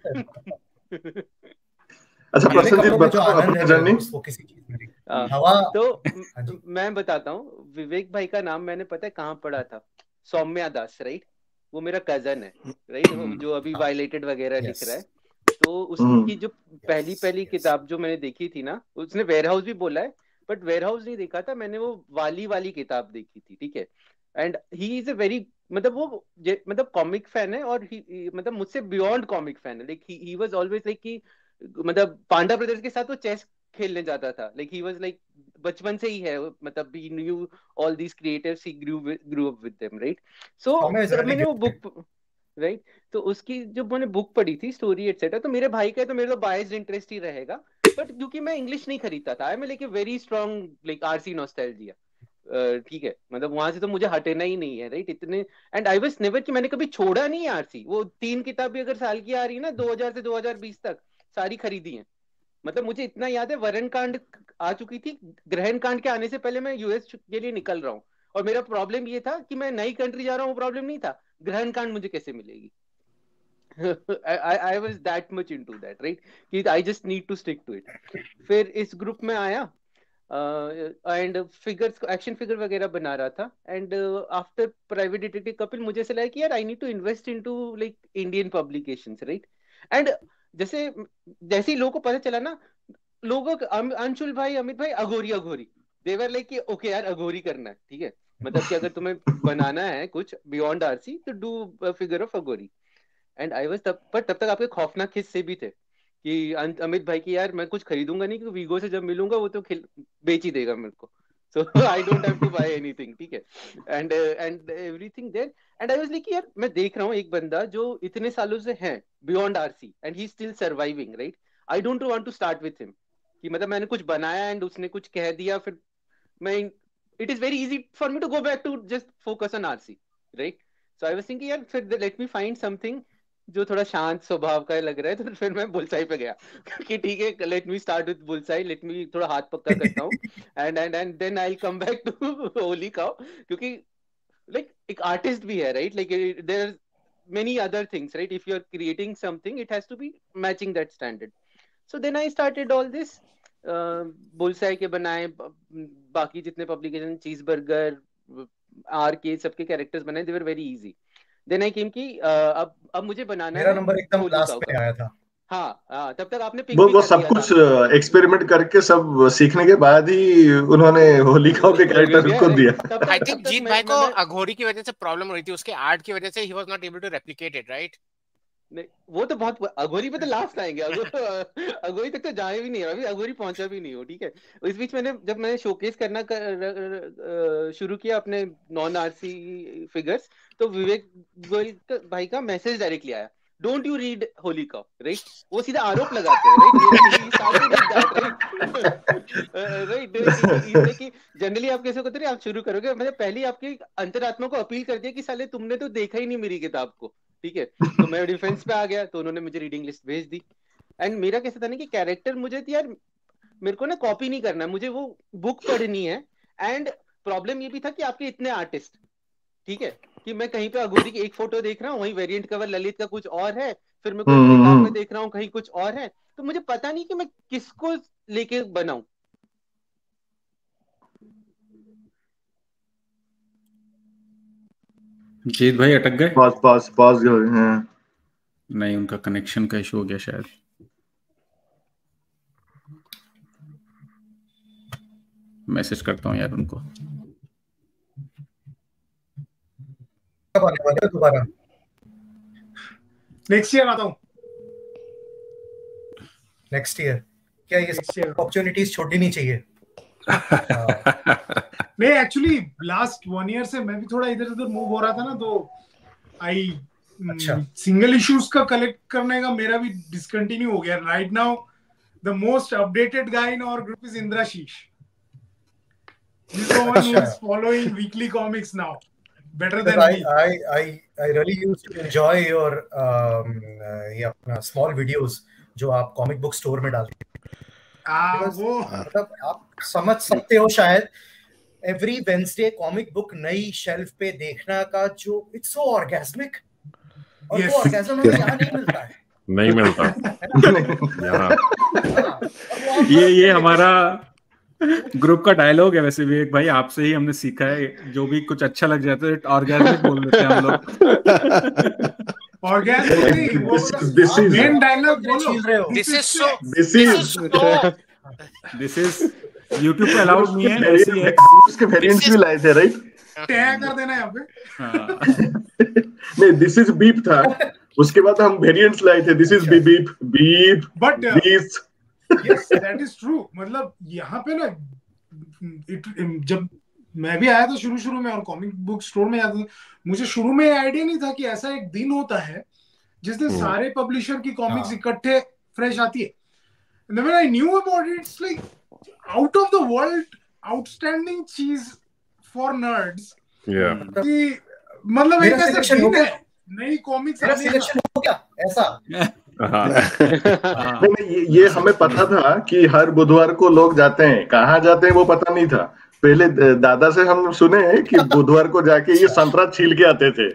है। अच्छा प्रसन्नजीत बताओ अपनी जर्नी। वो किसी चीज में हवा। तो मैं बताता हूँ, विवेक भाई का नाम मैंने पता है कहाँ पढ़ा था, सौम्या दास, राइट? वो मेरा कजन है, राइट, जो अभी वायलेटेड वगैरह लिख रहा है। तो उसकी जो पहली पहली किताब जो मैंने देखी थी ना, उसने वेयरहाउस भी बोला है, बट वेयरहाउस नहीं देखा था मैंने, वो वाली वाली किताब देखी थी, ठीक है? And he is a very, मतलब वो मतलब कॉमिक फैन है, और ही मतलब मुझसे बियॉन्ड कॉमिक फैन है। Like he was always like कि मतलब पांडा ब्रदर्स के साथ वो चेस खेलने जाता था। लाइक ही वाज लाइक बचपन से ही है, मतलब he knew all these creators, he grew grew up with them, right? So मैंने वो बुक, राइट, तो उसकी जब मैंने बुक पढ़ी थी, स्टोरी एटसेट्रा, तो मेरे भाई का तो मेरे तो बायस्ड इंटरेस्ट ही रहेगा, बट क्योंकि मैं इंग्लिश नहीं खरीदता था, I am like a very strong like RC nostalgia, ठीक है? मतलब वहां से तो मुझे हटना ही नहीं है, राइट? इतने, एंड आई वाज नेवर कि मैंने कभी छोड़ा नहीं आरसी। वो तीन किताबें अगर साल की आ रही है ना, दो हज़ार से दो हज़ार बीस तक सारी खरीदी हैं। मतलब मुझे इतना याद है, वरण कांड आ चुकी थी, ग्रहण कांड के आने से पहले मैं यूएस के लिए निकल रहा हूँ, और मेरा प्रॉब्लम ये था कि मैं नई कंट्री जा रहा हूँ, वो प्रॉब्लम नहीं था, ग्रहण कांड मुझे कैसे मिलेगी। I, I was that much into that, right? कि I just need to stick to it. फिर इस ग्रुप में आया, एंड फिगर्स, एक्शन फिगर वगैरह बना रहा था, and after private detective Kapil मुझे ऐसा लगा कि यार I need to invest into like Indian publications, right? And जैसे जैसे ही लोगों को पता चला ना, लोगों अंशुल भाई, अमित भाई, अघोरी अघोरी, दे वर लाइक कि ओके यार अघोरी करना है, ठीक है? मतलब कि अगर तुम्हें बनाना है कुछ बियॉन्ड आरसी तो do figure of Aghori. And I was तब, पर तब तक आपके खौफनाक किस्से भी थे कि अमित भाई की यार मैं कुछ खरीदूंगा नहीं, क्योंकि वीगो से जब मिलूंगा वो तो बेच ही देगा मेरे को, so I don't have to buy anything, ठीक है? And and everything there, and I was like यार मैं देख रहा हूँ एक बंदा जो इतने सालों से है beyond RC, and he is still surviving, right? I don't want to start with him, कि मतलब मैंने कुछ बनाया एंड उसने कुछ कह दिया, फिर मैं, it is very easy for me to go back to just focus on RC, right? So I was thinking यार फिर लेट मी फाइंड समथिंग जो थोड़ा शांत स्वभाव का लग रहा है, तो फिर मैं बुलसाई पे गया कि ठीक है, let me start with Bullseye, let me थोड़ा हाथ पक्का करता हूँ, and and and then I will come back to Holy Cow, क्योंकि लाइक एक आर्टिस्ट भी है, right? Like there are many other things, right? If you are creating something, it has to be matching that standard. So then I started all this, Bullseye के बनाए, बाकी जितने publication, चीज burger, are के, सबके characters बनाए, they were very easy. Then I came कि अब अब मुझे बनाना मेरा है, नंबर एकदम लास्ट पे आया था। हाँ हाँ, तब तक आपने पिक वो भी वो कर सब दिया कुछ था। एक्सपेरिमेंट करके सब सीखने के बाद ही उन्होंने होलिकाओं के कैरेक्टर को दिया। आई थिंक जीत भाई को अघोरी की वजह से प्रॉब्लम हो रही थी, उसके आर्ट की वजह से he was not able to replicate it, right? नहीं वो तो बहुत अघोरी पे तो लास्ट आएंगे, अघोरी अघोरी तक तो जाए भी नहीं, अभी अघोरी पहुंचा भी नहीं हो, ठीक है। इस बीच मैंने जब मैंने शोकेस करना कर, शुरू किया अपने नॉन आरसी फिगर्स, तो विवेक गोयल भाई का मैसेज डायरेक्टली आया, don't you read Holy Cow, right. वो सीधा आरोप लगाते हैं, राइट राइट कि जनरली आप कैसे करते हैं, आप शुरू करोगे, मैंने पहले आपकी अंतरात्मा को अपील कर दिया कि साले तुमने तो देखा ही नहीं मेरी किताब को, ठीक है। तो मैं डिफेंस पे आ गया, तो उन्होंने मुझे रीडिंग लिस्ट भेज दी। एंड मेरा कैसा था ना कि कैरेक्टर मुझे थी यार, मेरे को ना कॉपी नहीं करना, मुझे वो बुक पढ़नी है। एंड प्रॉब्लम ये भी था कि आपके इतने आर्टिस्ट, ठीक है, कि मैं कहीं पे अघोरी की एक फोटो देख रहा हूँ, वहीं वेरिएंट कवर ललित का कुछ और है, फिर मैं कोई किताब में देख रहा हूँ कहीं कुछ और है, तो मुझे पता नहीं कि मैं किसको लेके बनाऊं। जीत भाई अटक गए, पास पास पास जो है, नहीं उनका कनेक्शन का इशू हो गया शायद। मैसेज करता हूँ यार उनको। कब आने वाले हो दोबारा? नेक्स्ट ईयर आता हूँ। नेक्स्ट ईयर क्या ये अपॉर्चुनिटीज छोड़नी नहीं चाहिए? नहीं एक्चुअली लास्ट वन ईयर से मैं भी थोड़ा इधर उधर मूव हो रहा था ना, तो आई अच्छा सिंगल इश्यूज का कलेक्ट करने का मेरा भी डिसकंटिन्यू हो गया। Right now the most updated guy in our group is Indrashish. He's the one who is following weekly comics now better than I, me. I I I really used to enjoy your um, uh, ये अपना small videos जो आप comic book store में डालते हैं। आ, वो मतलब आप समझ सकते हो शायद, एवरी वेडनेसडे कॉमिक बुक नई शेल्फ पे देखना का जो इट्स सो ऑर्गेस्मिक, और yes. वो ऑर्गेज्म हमें यहाँ नहीं मिलता है, नहीं मिलता यहाँ। ये ये हमारा ग्रुप का डायलॉग है वैसे विवेक भाई, आपसे ही हमने सीखा है, जो भी कुछ अच्छा लग जाता है ऑर्गेस्मिक बोल देते हैं हम लोग। ऑर्गेस्मिक वो this is मेन डायलॉग बोलो, This is so. this This is is so. This is YouTube पे अलाउड नहीं है ऐसी है, उसके वेरिएंट्स भी लाए थे राइट, टैग कर देना यहाँ पे। हाँ। नहीं दिस इज बीप था, उसके बाद हम वेरिएंट्स लाए थे, this is beep beep beep but this. Yes that is true. मतलब यहाँ पे ना it, जब मैं भी आया था शुरू शुरू में और कॉमिक बुक स्टोर में जाता था, मुझे शुरू में आइडिया नहीं था कि ऐसा एक दिन होता है जिस दिन सारे पब्लिशर की कॉमिक्स इकट्ठे फ्रेश आती है। And when I knew about it, it's like out of the world outstanding cheese for nerds. Yeah. कि मतलब एक ऐसा सिलेक्शन हो दिन है गया, नई कॉमिक्स मेरा आने का। सिलेक्शन हो गया ऐसा। नहीं नहीं ये, ये हमें पता था कि हर बुधवार को लोग जाते हैं, कहाँ जाते हैं वो पता नहीं था। पहले दादा से हम सुने हैं कि बुधवार को जाके ये संतरा छील के आते थे।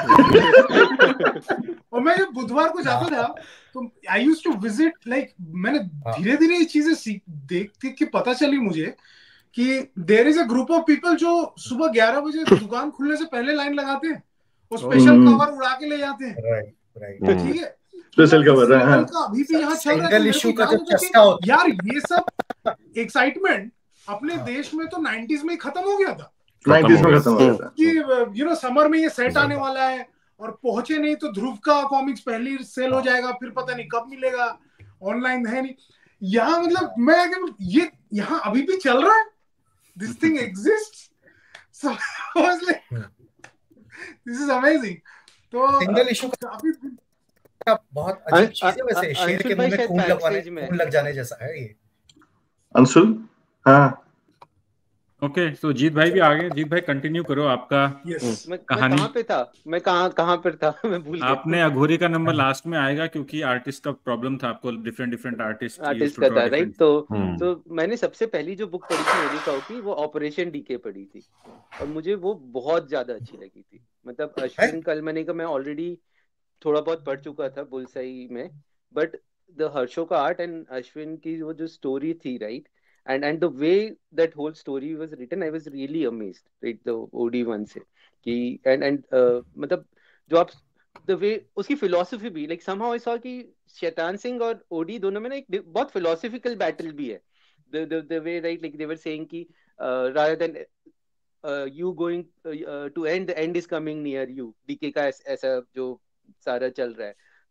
और मैं जब बुधवार को जाता था तो I used to visit, like मैंने धीरे धीरे ये चीजें देख देख के पता चली मुझे कि there is a group of people जो सुबह ग्यारह बजे दुकान खुलने से पहले लाइन लगाते हैं और स्पेशल कवर उड़ा के ले जाते हैं। राइट राइट ठीक है, स्पेशल कवर है का अभी भी यहाँ चल रहा है। सिंगल इशू का जो चस्का होता यार ये सब एक्साइटमेंट अपने देश में तो नाइंटीज़ में ही खत्म हो गया था, नाइंटीज़ में खत्म हो गया था कि यू नो समर में ये सेट आने वाला है और पहुंचे नहीं तो ध्रुव का कॉमिक्स पहले सेल हो जाएगा, फिर पता नहीं कब मिलेगा, ऑनलाइन है नहीं। यहाँ मतलब मैं ये यहाँ अभी भी चल रहा है, this thing exists, so I was like this is amazing. तो सिंगल इशू का बहुत अजीब चीज है वैसे, शेर के मुंह में खून लगवाने खून लग जाने जैसा है ये। अंशुल हाँ ओके okay, तो जीत भाई भी आ गए। जीत भाई कंटिन्यू करो आपका yes. मैं कहानी। कहाँ पे था मैं कहाँ कहाँ पर था मैं भूल गया। आपने अघोरी का नंबर लास्ट में आएगा क्योंकि आर्टिस्ट का प्रॉब्लम था, आपको डिफरेंट डिफरेंट आर्टिस्ट आर्टिस्ट का था राइट। तो तो मैंने सबसे पहली जो बुक पढ़ी थी होली काऊ की वो ऑपरेशन डीके पढ़ी थी और मुझे वो बहुत ज्यादा अच्छी लगी थी। मतलब अश्विन कलमनी का मैं ऑलरेडी थोड़ा बहुत पढ़ चुका था बुलसाई में, बट द हर्षो का आर्ट एंड अश्विन की वो जो स्टोरी थी right, and and the way that whole story was written, I was really amazed, right? The O D one से कि and and uh, मतलब जो आप the way उसकी philosophy भी like somehow I saw कि शैतान सिंह और O D दोनों में ना एक बहुत philosophical battle भी है। the the the way right like they were saying कि uh, rather than uh, you going uh, to end, the end is coming near you, D K का ऐसा जो सारा चल रहा है।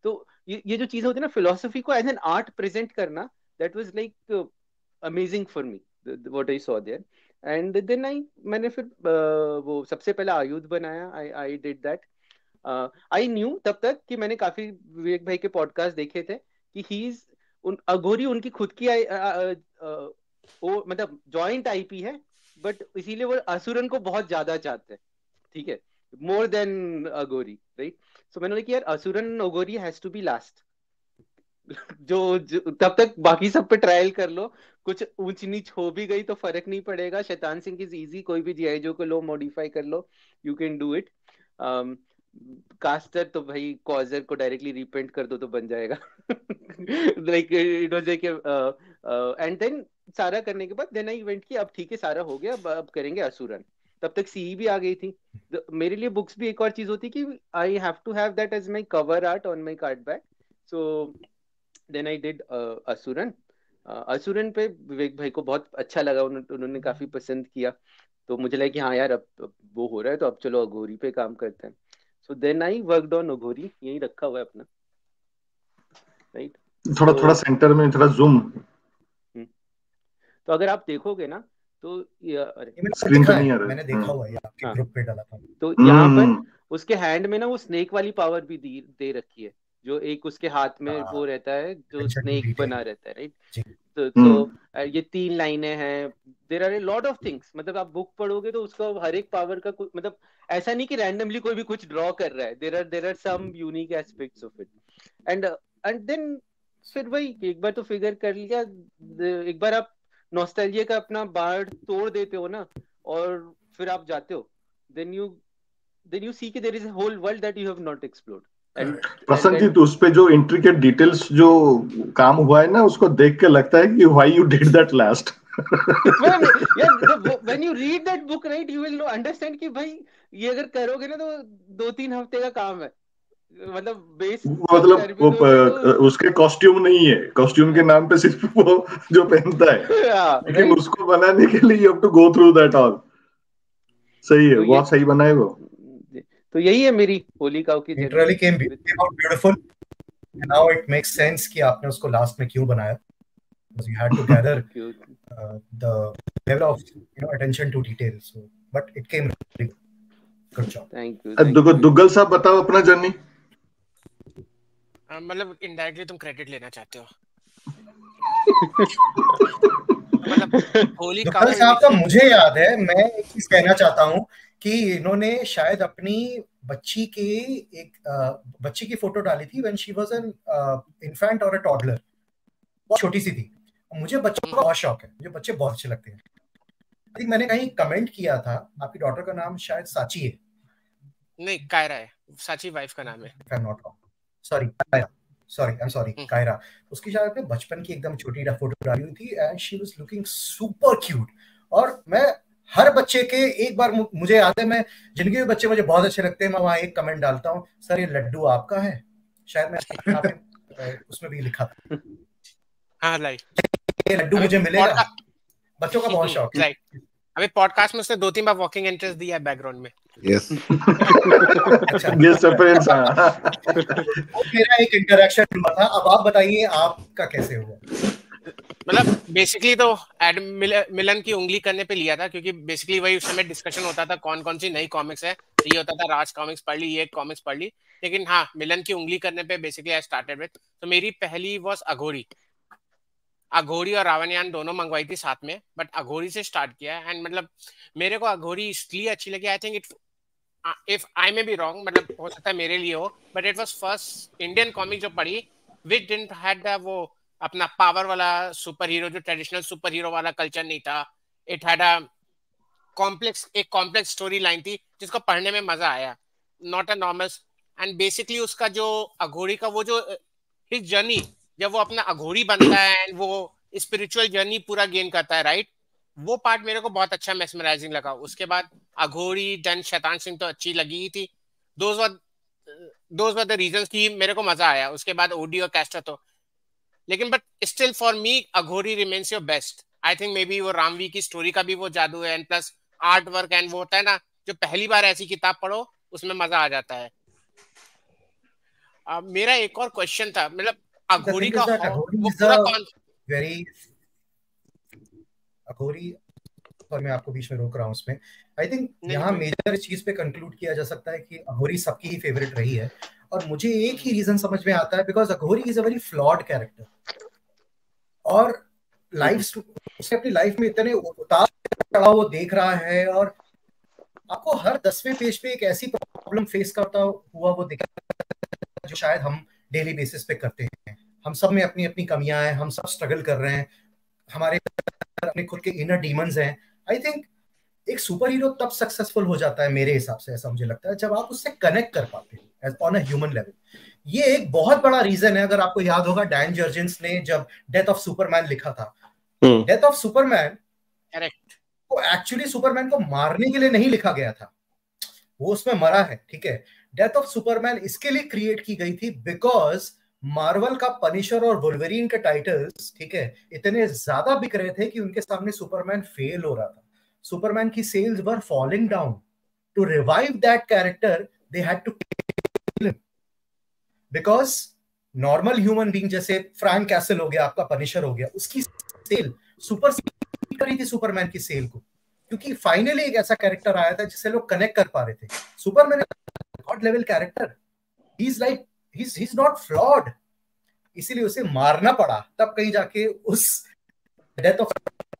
तो ये ये जो चीजें होती है ना, फिलोसफी को एज एन आर्ट प्रेजेंट करना, that was like amazing for me what I saw there. And then I मैंने फिर uh, वो सबसे पहला आयुध बनाया, I I did that. I knew तब तक कि मैंने काफी विवेक भाई के पॉडकास्ट देखे थे कि ही इज उन अघोरी उनकी खुद की आई, आ, आ, आ, वो मतलब जॉइंट आईपी है, बट इसीलिए वो असुरन को बहुत ज्यादा चाहते हैं, ठीक है, मोर देन अघोरी, राइट। सो मैंने बोला कि यार Asuran Aghori has to be last. जो, जो तब तक बाकी सब पे ट्रायल कर लो, कुछ ऊंच नीच हो भी गई तो फर्क नहीं पड़ेगा। शैतान सिंह इज इजी, कोई भी जीआई जो को लो मॉडिफाई कर लो, you can do it. Caster तो भाई कॉजर को डायरेक्टली रिपेंट कर दो तो बन जाएगा। Like it was like and then सारा करने के बाद देन आई इवेंट की अब ठीक है सारा हो गया, अब, अब करेंगे असुरन। तब तक सीई भी आ गई थी। मेरे लिए बुक्स भी एक और चीज होती कि I have to have that as my cover art on my card back. So then I did Asuran. Asuran पे विवेक भाई को बहुत अच्छा लगा, उन्होंने काफी पसंद किया, तो मुझे लगा कि हाँ यार अब, अब वो हो रहा है तो अब चलो अघोरी पे काम करते हैं। So then I worked on Aghori, यही रखा हुआ है अपना, राइट। थोड़ा तो, थोड़ा सेंटर में थोड़ा जूम। तो अगर आप देखोगे ना तो अरे स्क्रीन पे नहीं आ रहा, मैंने देखा हुआ है, आपके ग्रुप पे डाला था। तो यहाँ पर उसके हैंड में ना वो स्नेक वाली पावर भी दी, दे रखी है, जो एक उसके हाथ में वो रहता है जो स्नेक बना रहता है, राइट। तो, तो ये तीन लाइनें हैं, there are a lot of things. मतलब आप बुक पढ़ोगे तो उसका हर एक पावर का मतलब ऐसा नहीं कि रैंडमली कोई भी कुछ ड्रॉ कर रहा है, there are there are some unique aspects of it. And and then फिर वही एक बार तो फिगर कर लिया, एक बार आप नॉस्टैल्जिया का अपना बाढ़ तोड़ देते हो ना, और फिर आप जाते हो, then you then you see कि there is a whole world that you have not explored. Prasannajit, उस पे जो इंट्रिकेट डिटेल्स जो काम हुआ है ना, उसको देख के लगता है कि why you did that last. When you read that book, right, you will understand कि भाई ये अगर करोगे ना तो दो तीन हफ्ते का काम है। मतलब बेस मतलब वो तो... उसके कॉस्ट्यूम नहीं है, कॉस्ट्यूम के नाम पे सिर्फ वो जो पहनता है, लेकिन उसको बनाने के लिए you have to go through that all. सही है, बहुत सही बना है वो। तो यही है मेरी होलिका की journey. It really came beautiful. Now it makes sense कि आपने उसको लास्ट में क्यों बनाया, because you had to gather uh, the level of you know attention to detail. So, but it came really good job. Thank you. दुग, दुग्गल साहब बताओ अपना journey. मतलब इनडायरेक्टली तुम क्रेडिट लेना चाहते हो। मतलब दुग्गल साहब का मुझे याद है, मैं एक चीज कहना चाहता हूँ कि इन्होंने शायद अपनी बच्ची के एक बच्ची की फोटो डाली थी when she was an infant और अ टॉडलर, बहुत छोटी सी थी। मुझे बच्चों का बहुत शौक है, मुझे बच्चे बहुत अच्छे लगते हैं। आई थिंक मैंने कहीं कमेंट किया था, आपकी डॉटर का नाम शायद साची है। नहीं, कायरा है, साची वाइफ का नाम है। I am not wrong, sorry Kyra, sorry I am sorry Kyra. उसकी शायद अपने बचपन की एकदम छोटी फोटो डाली हुई थी and she was looking super cute. और मैं हर बच्चे के एक बार मुझे याद है, मैं जिनके भी बच्चे मुझे बहुत अच्छे लगते हैं, मैं वहां एक कमेंट डालता हूँ, सर ये लड्डू आपका है। शायद मैं आपने उसमें भी लिखा था, हाँ लाइक ये लड्डू मुझे मिलेगा। बच्चों का बहुत शौक है। अभी पॉडकास्ट में उसने दो तीन बार वॉकिंग इंटरेस्ट दिया है बैकग्राउंड में। Yes, guest appearance. वो मेरा एक इंटरेक्शन हुआ था। अब आप बताइए आपका कैसे हुआ। मतलब बेसिकली तो एड मिलन की उंगली करने पे लिया था, क्योंकि बेसिकली वही उस समय डिस्कशन होता था कौन कौन सी नई कॉमिक्स है। ये होता था राज कॉमिक्स पढ़ ली, ये कॉमिक्स पढ़ ली, लेकिन हाँ मिलन की उंगली करने पे बेसिकली आई स्टार्टेड विद। तो मेरी पहली वाज अघोरी। अघोरी और रावणयान दोनों मंगवाई थी साथ में, बट अघोरी से स्टार्ट किया। एंड मतलब मेरे को अघोरी इसलिए अच्छी लगी, I think it if I may be wrong, मतलब हो सकता है मेरे लिए हो, but it was first Indian comic जो पढ़ी विच डिडंट हैड द वो अपना पावर वाला सुपर हीरो, जो ट्रेडिशनल सुपर हीरो वाला कल्चर नहीं था। इट हैड अ कॉम्प्लेक्स, एक कॉम्प्लेक्स स्टोरी लाइन थी जिसको पढ़ने में मजा आया, not a normal. And basically उसका जो अघोरी का वो जो हिज जर्नी, जब वो अपना अघोरी बनता है एंड वो स्पिरिचुअल जर्नी पूरा गेन करता है, राइट, वो पार्ट मेरे को बहुत अच्छा मेस्मराइजिंग लगा। उसके बाद अघोरी देन शैतान सिंह तो अच्छी लगी ही थी। Those were those were the reasons कि मेरे को मजा आया। उसके बाद ओडी और कैस्टर तो, लेकिन but still for me Aghori remains your best. I think may be वो रामवी की स्टोरी का भी वो जादू है, and plus art work, and वो होता है ना जो पहली बार ऐसी किताब पढ़ो उसमें मजा आ जाता है। uh, मेरा एक और क्वेश्चन था, मतलब अघोरी का अघोरी वो इज पूरा अ कौन वेरी अघोरी और मैं आपको बीच में रोक रहा हूँ उसमें। आई थिंक यहाँ मेजर इस चीज पे कंक्लूड किया जा सकता है कि अघोरी सबकी ही फेवरेट रही है, और मुझे एक ही रीजन समझ में आता है, because Aghori is a very flawed character, और लाइफ उसने अपनी लाइफ में इतने उतार चढ़ाव वो देख रहा है, और आपको हर दसवें पेज पे एक ऐसी प्रॉब्लम फेस करता हुआ वो दिखा जो शायद हम डेली बेसिस पे करते हैं। हम सब में अपनी अपनी कमियां हैं, हम सब स्ट्रगल कर रहे हैं, हमारे अपने खुद के इनर डीमंस हैं। आई थिंक एक सुपर हीरो तब सक्सेसफुल हो जाता है मेरे हिसाब से, ऐसा मुझे लगता है, जब आप उससे कनेक्ट कर पाते हो ऑन अ ह्यूमन लेवल। ये एक बहुत बड़ा रीजन है। अगर आपको याद होगा, डैन जर्जिंस ने जब डेथ ऑफ सुपरमैन लिखा था, डेथ ऑफ सुपरमैन को एक्चुअली सुपरमैन को मारने के लिए नहीं लिखा गया था, वो उसमें मरा है, ठीक है। डेथ ऑफ सुपरमैन इसके लिए क्रिएट की गई थी बिकॉज मार्वल का पनिशर और वुल्वरीन के टाइटल्स, ठीक है, इतने ज्यादा बिक रहे थे कि उनके सामने सुपरमैन फेल हो रहा था। सुपरमैन की sales were falling down. To revive that character they had to kill him, because normal human being जैसे फ्रैंक कैसल हो गया, आपका पनिशर हो गया, उसकी सेल सुपर करी थी सुपरमैन की सेल को, क्योंकि फाइनली एक ऐसा कैरेक्टर आया था जिससे लोग कनेक्ट कर पा रहे थे। Superman god level character, he is like he is not flawed, इसीलिए उसे मारना पड़ा, तब कहीं जाके उस डेथ ऑफ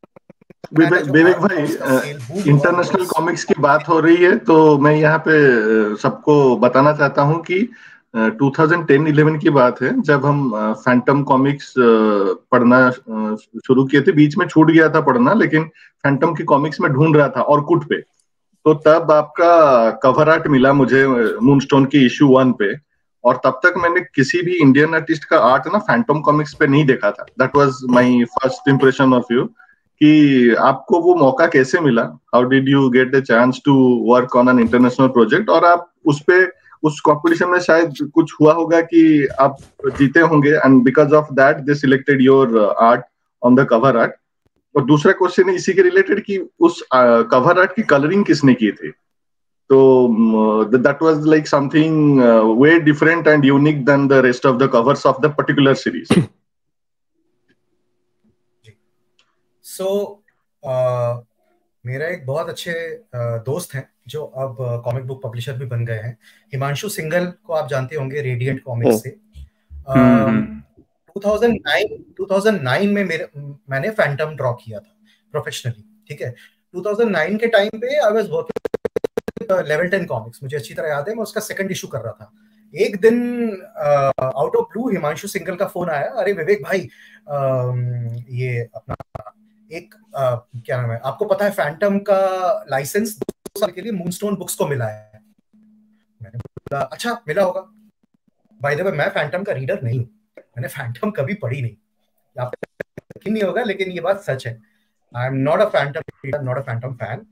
विवेक भाई, इंटरनेशनल कॉमिक्स की बात हो रही है तो मैं यहाँ पे सबको बताना चाहता हूँ कि टू थाउजेंड टेन इलेवन की बात है, जब हम फैंटम कॉमिक्स पढ़ना शुरू किए थे। बीच में छूट गया था पढ़ना, लेकिन फैंटम की कॉमिक्स में ढूंढ रहा था ऑर्कुट पे, तो तब आपका कवर आर्ट मिला मुझे मूनस्टोन की इशू वन पे, और तब तक मैंने किसी भी इंडियन आर्टिस्ट का आर्ट ना फैंटम कॉमिक्स पे नहीं देखा था। That was my first impression of you, कि आपको वो मौका कैसे मिला, how did you get the chance to work on an international project, और आप उस पे उस कंपटीशन में शायद कुछ हुआ होगा कि आप जीते होंगे, and because of that they selected your art on the cover art. और दूसरा क्वेश्चन है इसी के रिलेटेड कि उस कवर आर्ट की कलरिंग किसने की थी? तो that was like something way different and unique then the rest of the covers of the particular series. So so, uh, मेरा एक बहुत अच्छे uh, दोस्त हैं जो अब कॉमिक बुक पब्लिशर भी बन गए हैं, हिमांशु सिंगल को आप जानते होंगे रेडिएंट कॉमिक्स से। टू थाउजेंड नाइन में मेरे मैंने फैंटम ड्रॉ किया था प्रोफेशनली, ठीक है। टू थाउजेंड नाइन के टाइम पे I was working level ten comics, मुझे अच्छी तरह याद है, मैं उसका सेकंड इशू कर रहा था। एक दिन out of blue Himanshu Singhal का फोन आया, अरे विवेक भाई uh, ये अपना एक आ, क्या नाम है, आपको पता है फैंटम का लाइसेंस दो साल के लिए मूनस्टोन बुक्स को मिला है। मैंने बोला अच्छा मिला होगा। बाय द वे मैं फैंटम का रीडर नहीं हूँ, मैंने फैंटम कभी पढ़ी नहीं, आप यकीन नहीं होगा लेकिन ये बात सच है। I am not a Phantom reader, not a Phantom fan.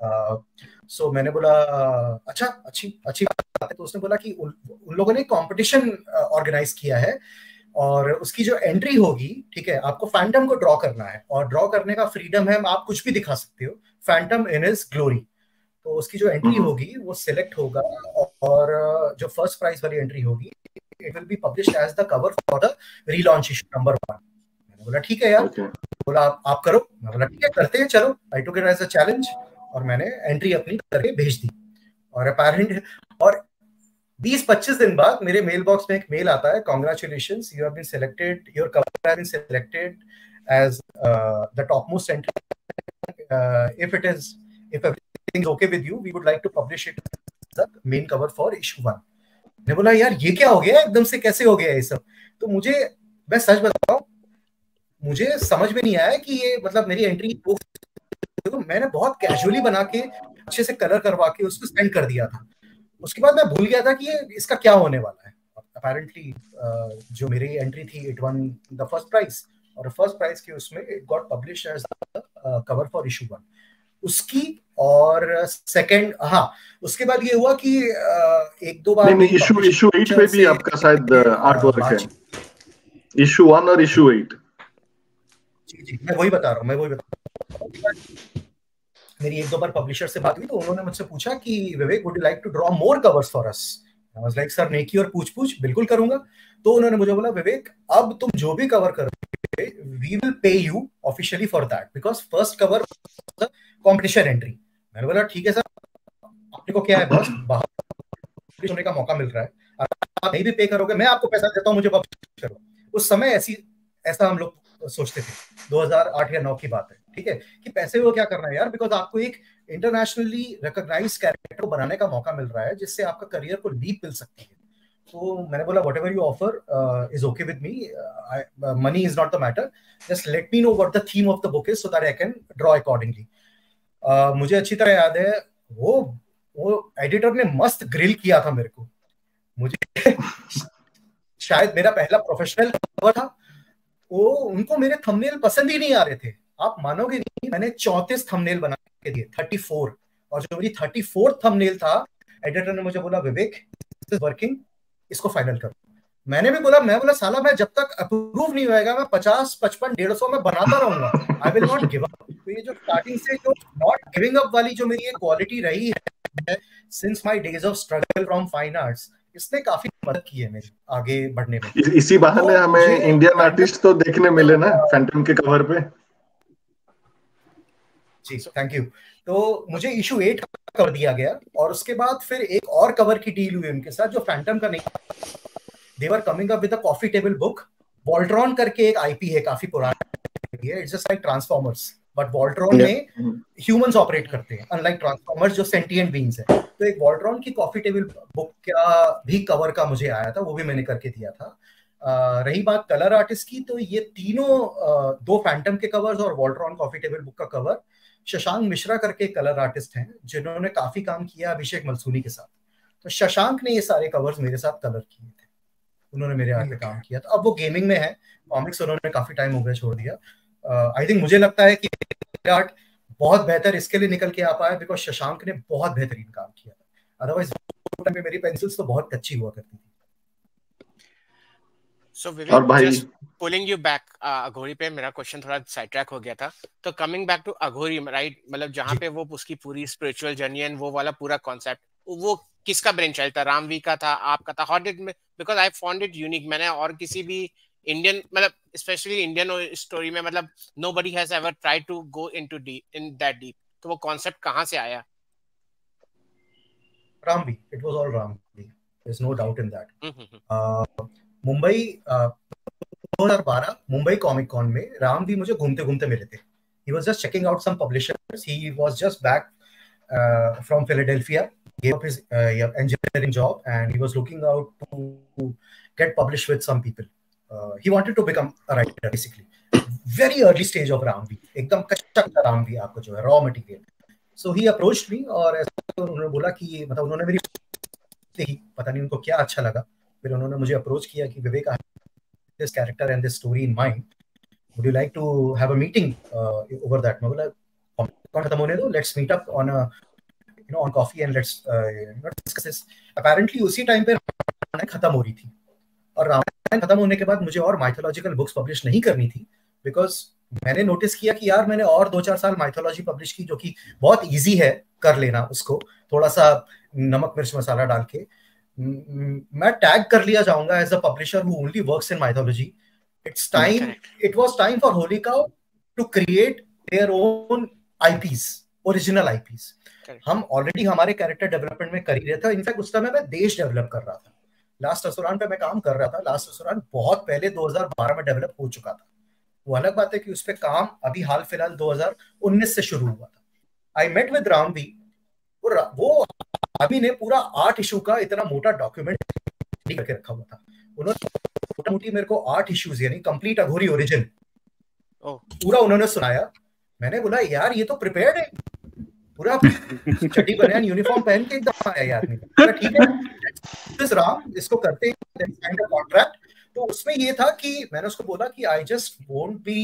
So मैंने बोला अच्छा अच्छी अच्छी बात है। तो उसने बोला कि उन, उन लोगों ने कंपटीशन ऑर्गेनाइज किया है और उसकी जो एंट्री होगी, ठीक है, आपको फैंटम को ड्रॉ करना है और ड्रॉ करने का फ्रीडम है, आप कुछ भी दिखा सकते हो, फैंटम इन हिज ग्लोरी। तो उसकी जो एंट्री होगी वो सिलेक्ट होगा और जो फर्स्ट प्राइज वाली एंट्री होगी it will be published as the cover for the relaunch issue number one. मैंने बोला ठीक है यार, okay. बोला आप, आप करो। मैं बोला ठीक है करते हैं, चलो। I took it as a challenge और मैंने एंट्री अपनी करके भेज दी। और अपेरेंट और बीस पच्चीस दिन बाद मेरे मेल बॉक्स में एक मेल आता है, congratulations you have been selected, your cover has been selected as the top most entry, if it is if everything is okay with you we would like to publish it the main cover for issue one. मैंने बोला यार ये क्या हो गया, एकदम से कैसे हो गया ये सब। तो मुझे, मैं सच बताऊं, मुझे समझ में नहीं आया कि ये मतलब मेरी एंट्री तो मैंने बहुत कैजुअली बना के अच्छे से कलर करवा के उसको सेंड कर दिया था। उसके बाद मैं भूल गया था कि ये इसका क्या होने वाला है। अपेरेंटली uh, जो मेरी एंट्री थी it won the first prize, और फर्स्ट प्राइज के उसमें it got published as the cover for issue one उसकी। और सेकंड हाँ उसके बाद ये हुआ कि uh, एक दो बार इशू इशू एट पे भी आपका शायद आर्ट वर्क है, इशू वन और इशू एट। जी जी मैं वही बता रहा हूँ मैं वही बता रहा हूँ मेरी एक दो बार पब्लिशर से बात हुई तो उन्होंने मुझसे पूछा कि Vivek would you like to draw more covers for us. I was like sir नेकी और पूछ पूछ बिल्कुल करूंगा। तो उन्होंने मुझे बोला विवेक अब तुम जो भी कवर करोगे we will pay you officially for that because first cover competition entry. मैंने बोला ठीक है सर, आपने को क्या है बॉस, बाहर होने का मौका मिल रहा है, आप नहीं भी पे करोगे मैं आपको पैसा देता हूँ, मुझे पब्लिश करो। उस समय ऐसी ऐसा हम लोग सोचते थे, दो हज़ार आठ या नौ की बात है, ठीक है, कि पैसे वो क्या करना है यार, बिकॉज आपको एक इंटरनेशनली रिकॉग्नाइज्ड कैरेक्टर को बनाने का मौका मिल रहा है जिससे आपका करियर को लीप मिल सकती है। तो मैंने बोला whatever you offer is okay with me, money is not the matter, just let me know what the theme of the book is so that I can draw accordingly. मुझे अच्छी तरह याद है वो वो एडिटर ने मस्त ग्रिल किया था मेरे को, मुझे शायद मेरा पहला प्रोफेशनल कवर था, वो उनको मेरे थंबनेल पसंद ही नहीं आ रहे थे। आप मानोगे नहीं, मैंने चौंतीस थंबनेल बना के दिए, चौंतीस, और जो मेरी चौंतीस थंबनेल था एडिटर ने मुझे बोला विवेक दिस इज वर्किंग, इसको फाइनल करो। मैंने भी बोला मैं बोला साला मैं जब तक अप्रूव नहीं होएगा मैं पचास पचपन डेढ़ सौ में बनाता रहूंगा, I will not give up. तो ये जो स्टार्टिंग से जो नॉट गिविंग अप वाली जो मेरी ये क्वालिटी रही है since my days of struggle from fine arts, इसने काफी मदद की है मेरी आगे बढ़ने में। इसी बहाने हमें इंडियन आर्टिस्ट तो देखने मिले ना फैंटम के कवर पे। जी थैंक यू। तो मुझे इशू एट कर दिया गया और उसके बाद फिर एक और कवर की डील हुई उनके साथ जो फैंटम का नहीं, they were coming up with a coffee table book. Voltron करके एक आईपी है, काफी पुराना है, it's just like Transformers, but Voltron में ह्यूमंस ऑपरेट करते हैं अनलाइक ट्रांसफॉर्मर्स जो सेंटिएंट बीइंग्स है। तो एक वॉल्ट्रॉन की कॉफी टेबल बुक का भी कवर का मुझे आया था, वो भी मैंने करके दिया था। Uh, रही बात कलर आर्टिस्ट की, तो ये तीनों uh, दो फैंटम के कवर्स और वॉल्ट्रॉन कॉफी टेबल बुक का कवर शशांक मिश्रा करके कलर आर्टिस्ट हैं जिन्होंने काफी काम किया अभिषेक मलसूनी के साथ। तो शशांक ने ये सारे कवर्स मेरे साथ कलर किए थे, उन्होंने मेरे आगे काम किया था। अब वो गेमिंग में है, कॉमिक्स उन्होंने काफी टाइम हो गया छोड़ दिया। आई uh, थिंक मुझे लगता है कि आर्ट बहुत बेहतर इसके लिए निकल के आ पाया बिकॉज शशांक ने बहुत बेहतरीन काम किया था, अदरवाइज टाइम में मेरी पेंसिल्स तो बहुत कच्ची हुआ करती थी। So Vivek, just pulling you back, अघोरी पे मेरा क्वेश्चन थोड़ा साइड ट्रैक हो गया था, तो coming back to Aghori, right, मतलब जहाँ पे वो उसकी पूरी स्पिरिचुअल जर्नी एंड वो वाला पूरा कॉन्सेप्ट, वो किसका ब्रेन चाइल्ड था? रामवी का था, आपका था? How did, because I found it unique. मैंने और किसी भी इंडियन, मतलब स्पेशली इंडियन स्टोरी में, मतलब nobody has ever tried to go into deep in that deep, तो वो कॉन्सेप्ट कहाँ से आया? Ramvi, it was all Ramvi, there is no doubt in that. Mumbai दो हज़ार बारह मुंबई कॉमिक कॉन में राम भी मुझे घूमते घूमते मिले थे। He was just checking out some publishers. He was just back uh, from Philadelphia, gave up his uh, engineering job, and he was looking out to get published with some people. Uh, he wanted to become a writer, basically. Very early stage of Ramvi, एकदम कच्चा Ramvi आपको जो है raw material. So he approached me और ऐसा उन्होंने बोला कि मतलब उन्होंने मेरी देखी, पता नहीं उनको क्या अच्छा लगा, फिर उन्होंने मुझे अप्रोच किया कि Vivek, I have this character and this story in mind, would you like to have a meeting over that? मैं बोला कौन खत्म होने दो, let's meet up on a you know on coffee and let's you know discuss this. Apparently उसी time पे रामायण खत्म हो रही थी और रामायण खत्म होने के बाद मुझे और माइथोलॉजिकल बुक्स पब्लिश नहीं करनी थी बिकॉज मैंने नोटिस किया कि यार मैंने और दो चार साल माइथोलॉजी पब्लिश की जो कि बहुत ईजी है कर लेना, उसको थोड़ा सा नमक मिर्च मसाला डाल के मैं टैग कर लिया जाऊंगा as a publisher who only works in mythology. It's time, it was time for Holy Cow to create their own IPs, original IPs. हम ऑलरेडी हमारे कैरेक्टर डेवलपमेंट में कर ही रहे थे, इनफैक्ट उस समय मैं देश डेवलप कर रहा था, लास्ट असुरान पे मैं काम कर रहा था। लास्ट असुरान बहुत पहले दो हज़ार बारह में डेवलप हो चुका था। वो अलग बात है कि उस पे काम अभी हाल फिलहाल दो हज़ार उन्नीस से शुरू हुआ था। आई मेट विद रामवी, वो अभी ने पूरा आठ इशू का इतना मोटा डॉक्यूमेंट करके रखा हुआ था। उन्होंने मोटा मोटी मेरे को आठ इश्यूज यानी कंप्लीट अघोरी ओरिजिन पूरा उन्होंने सुनाया। मैंने बोला यार ये तो प्रिपेयर्ड है, पूरा चड्डी बनियान यूनिफॉर्म पहन के एकदम आया यार। ठीक है दिस राम, इसको करते हैं कॉन्ट्रैक्ट। तो उसमें ये था कि मैंने उसको बोला कि I just won't be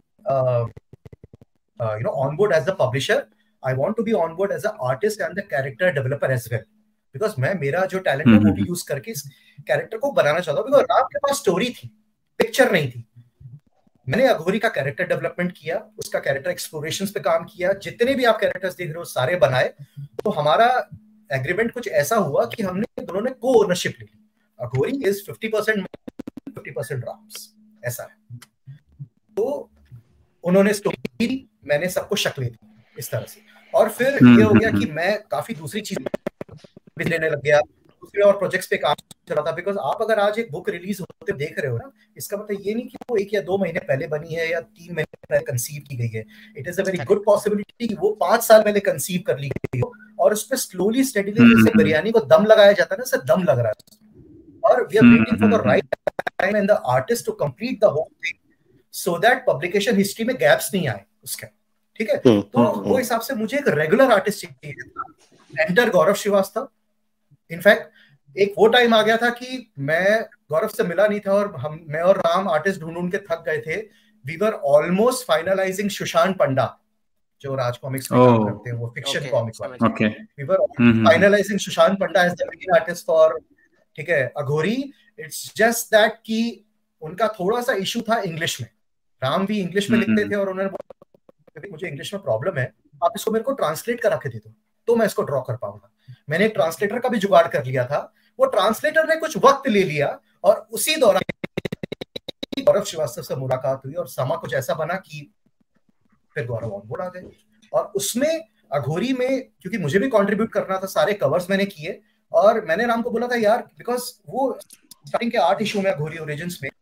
you know on board as the publisher, I want to be on board as an artist and the character developer as well, because मैं मेरा जो टैलेंट है वो भी यूज करके इस कैरेक्टर को बनाना चाहता हूँ। बिकॉज राम के पास स्टोरी थी, पिक्चर नहीं थी। मैंने अघोरी का कैरेक्टर डेवलपमेंट किया, उसका कैरेक्टर एक्सप्लोरेशंस पे काम किया, जितने भी आप कैरेक्टर्स देख रहे हो सारे बनाए। तो हमारा एग्रीमेंट कुछ ऐसा हुआ कि हमने दोनों ने को ओनरशिप ले ली। Aghori is fifty percent fifty percent Ram's, ऐसा है। तो उन्होंने स्टोरी दी, मैंने सबको शक्लें दी इस तरह से। और फिर ये हो गया कि मैं काफी दूसरी चीज भी लेने लग गया, दूसरे और प्रोजेक्ट्स पे काम चला था। बिकॉज आप अगर आज एक बुक रिलीज होते देख रहे हो ना, इसका मतलब ये नहीं कि वो एक या दो महीने पहले बनी है या तीन महीने पहले कंसीव की गई है। It is a very good possibility कि वो पांच साल पहले कंसीव कर ली गई हो और उस पर स्लोली स्टेडीली जैसे बिरयानी को दम लगाया जाता है ना, उससे दम लग रहा है। और we are waiting for the right time and the artist to complete the whole thing so that publication history में गैप्स नहीं आए उसके, ठीक है। तो वो हिसाब से मुझे एक रेगुलर आर्टिस्ट चाहिए था। एंटर गौरव श्रीवास्तव। इनफैक्ट एक वो टाइम आ गया था कि मैं गौरव से मिला नहीं था और हम मैं और राम आर्टिस्ट ढूंढ ढूंढ के थक गए थे। We were almost finalising Sushant Panda, जो राज कॉमिक्स में काम करते हैं, वो फिक्शन कॉमिक वाले। Okay, we were finalising Sushant Panda as the lead artist for, ठीक है, अघोरी। इट्स जस्ट दैट कि उनका थोड़ा सा इशू था इंग्लिश में। राम भी इंग्लिश में लिखते थे और उन्होंने बोला मुझे इंग्लिश में प्रॉब्लम है, आप इसको मेरे को ट्रांसलेट करा के दे दो तो मैं इसको ड्रॉ कर पाऊंगा। मैंने एक ट्रांसलेटर का भी जुगाड़ कर लिया था। वो ट्रांसलेटर ने कुछ वक्त ले लिया और उसी दौरान गौरव श्रीवास्तव से मुलाकात हुई और समा कुछ ऐसा बना कि फिर गौरव ऑन बोर्ड आ गए। और उसमें अघोरी में क्योंकि मुझे भी कंट्रीब्यूट करना था, सारे कवर्स मैंने किए और मैंने राम को बोला था यार, बिकॉज वो स्टार्टिंग के आठ इशू में अघोरी ओरिजिन्स में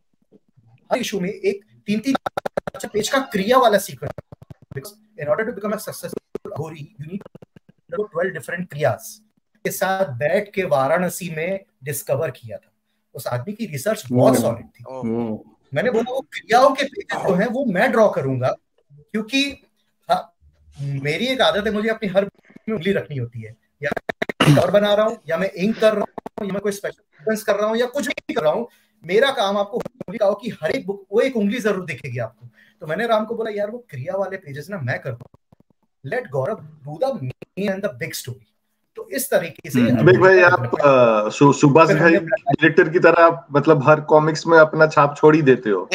हर इशू में एक तीन तीन पेज का क्रिया वाला sequence. In order to become a successful Aghori you need twelve different क्रियास के साथ बैठ के वाराणसी में डिस्कवर किया था। उस आदमी की रिसर्च बहुत सॉलिड थी। मैंने बोला वो क्रियाओं के पेजेस जो हैं वो मैं ड्रॉ करूंगा, क्योंकि हाँ, मेरी एक आदत है, मुझे अपनी हर में उंगली रखनी होती है। या कवर बना रहा हूँ या मैं इंक कर रहा हूँ या मैं कोई स्पेशल कर रहा हूँ या कुछ भी कर रहा हूँ, मेरा काम आपको कहो कि हर एक बुक वो एक उंगली जरूर दिखेगी आपको। तो मैंने राम को बोला यार वो क्रिया वाले पेजेस ना मैं करता हूँ, let Gaurav do the main and the big story. तो इस तरीके से भाई आप सुभाष भाई डायरेक्टर की तरह आप मतलब हर कॉमिक्स में अपना छाप छोड़ ही देते हो।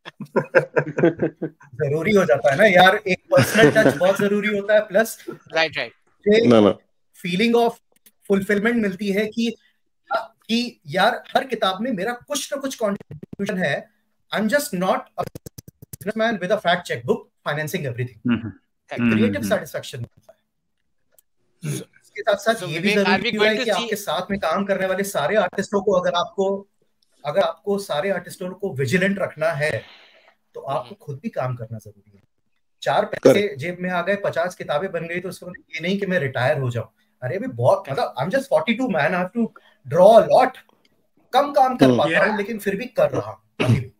जरूरी हो जाता है ना यार, एक पर्सनल टच बहुत जरूरी होता है। Plus right right feeling of fulfilment मिलती है कि कि यार हर किताब में मेरा कुछ ना कुछ कंट्रीब्यूशन है। I am just not a businessman with a fact cheque book financing everything. Creative satisfaction मिलता है। इसके साथ साथ ये भी जरूरी है कि आपके साथ में काम करने वाले सारे आर्टिस्टों को अगर आपको अगर आपको सारे आर्टिस्टों को विजिलेंट रखना है तो आपको खुद भी काम करना जरूरी है। चार पैसे जेब में आ गए, पचास किताबें बन गई तो उसको ये नहीं कि मैं रिटायर हो जाऊं। अरे अभी बहुत मतलब I am just forty two man, I have to draw a lot. कम काम कर पाता हूं लेकिन फिर भी कर रहा हूं अभी भी।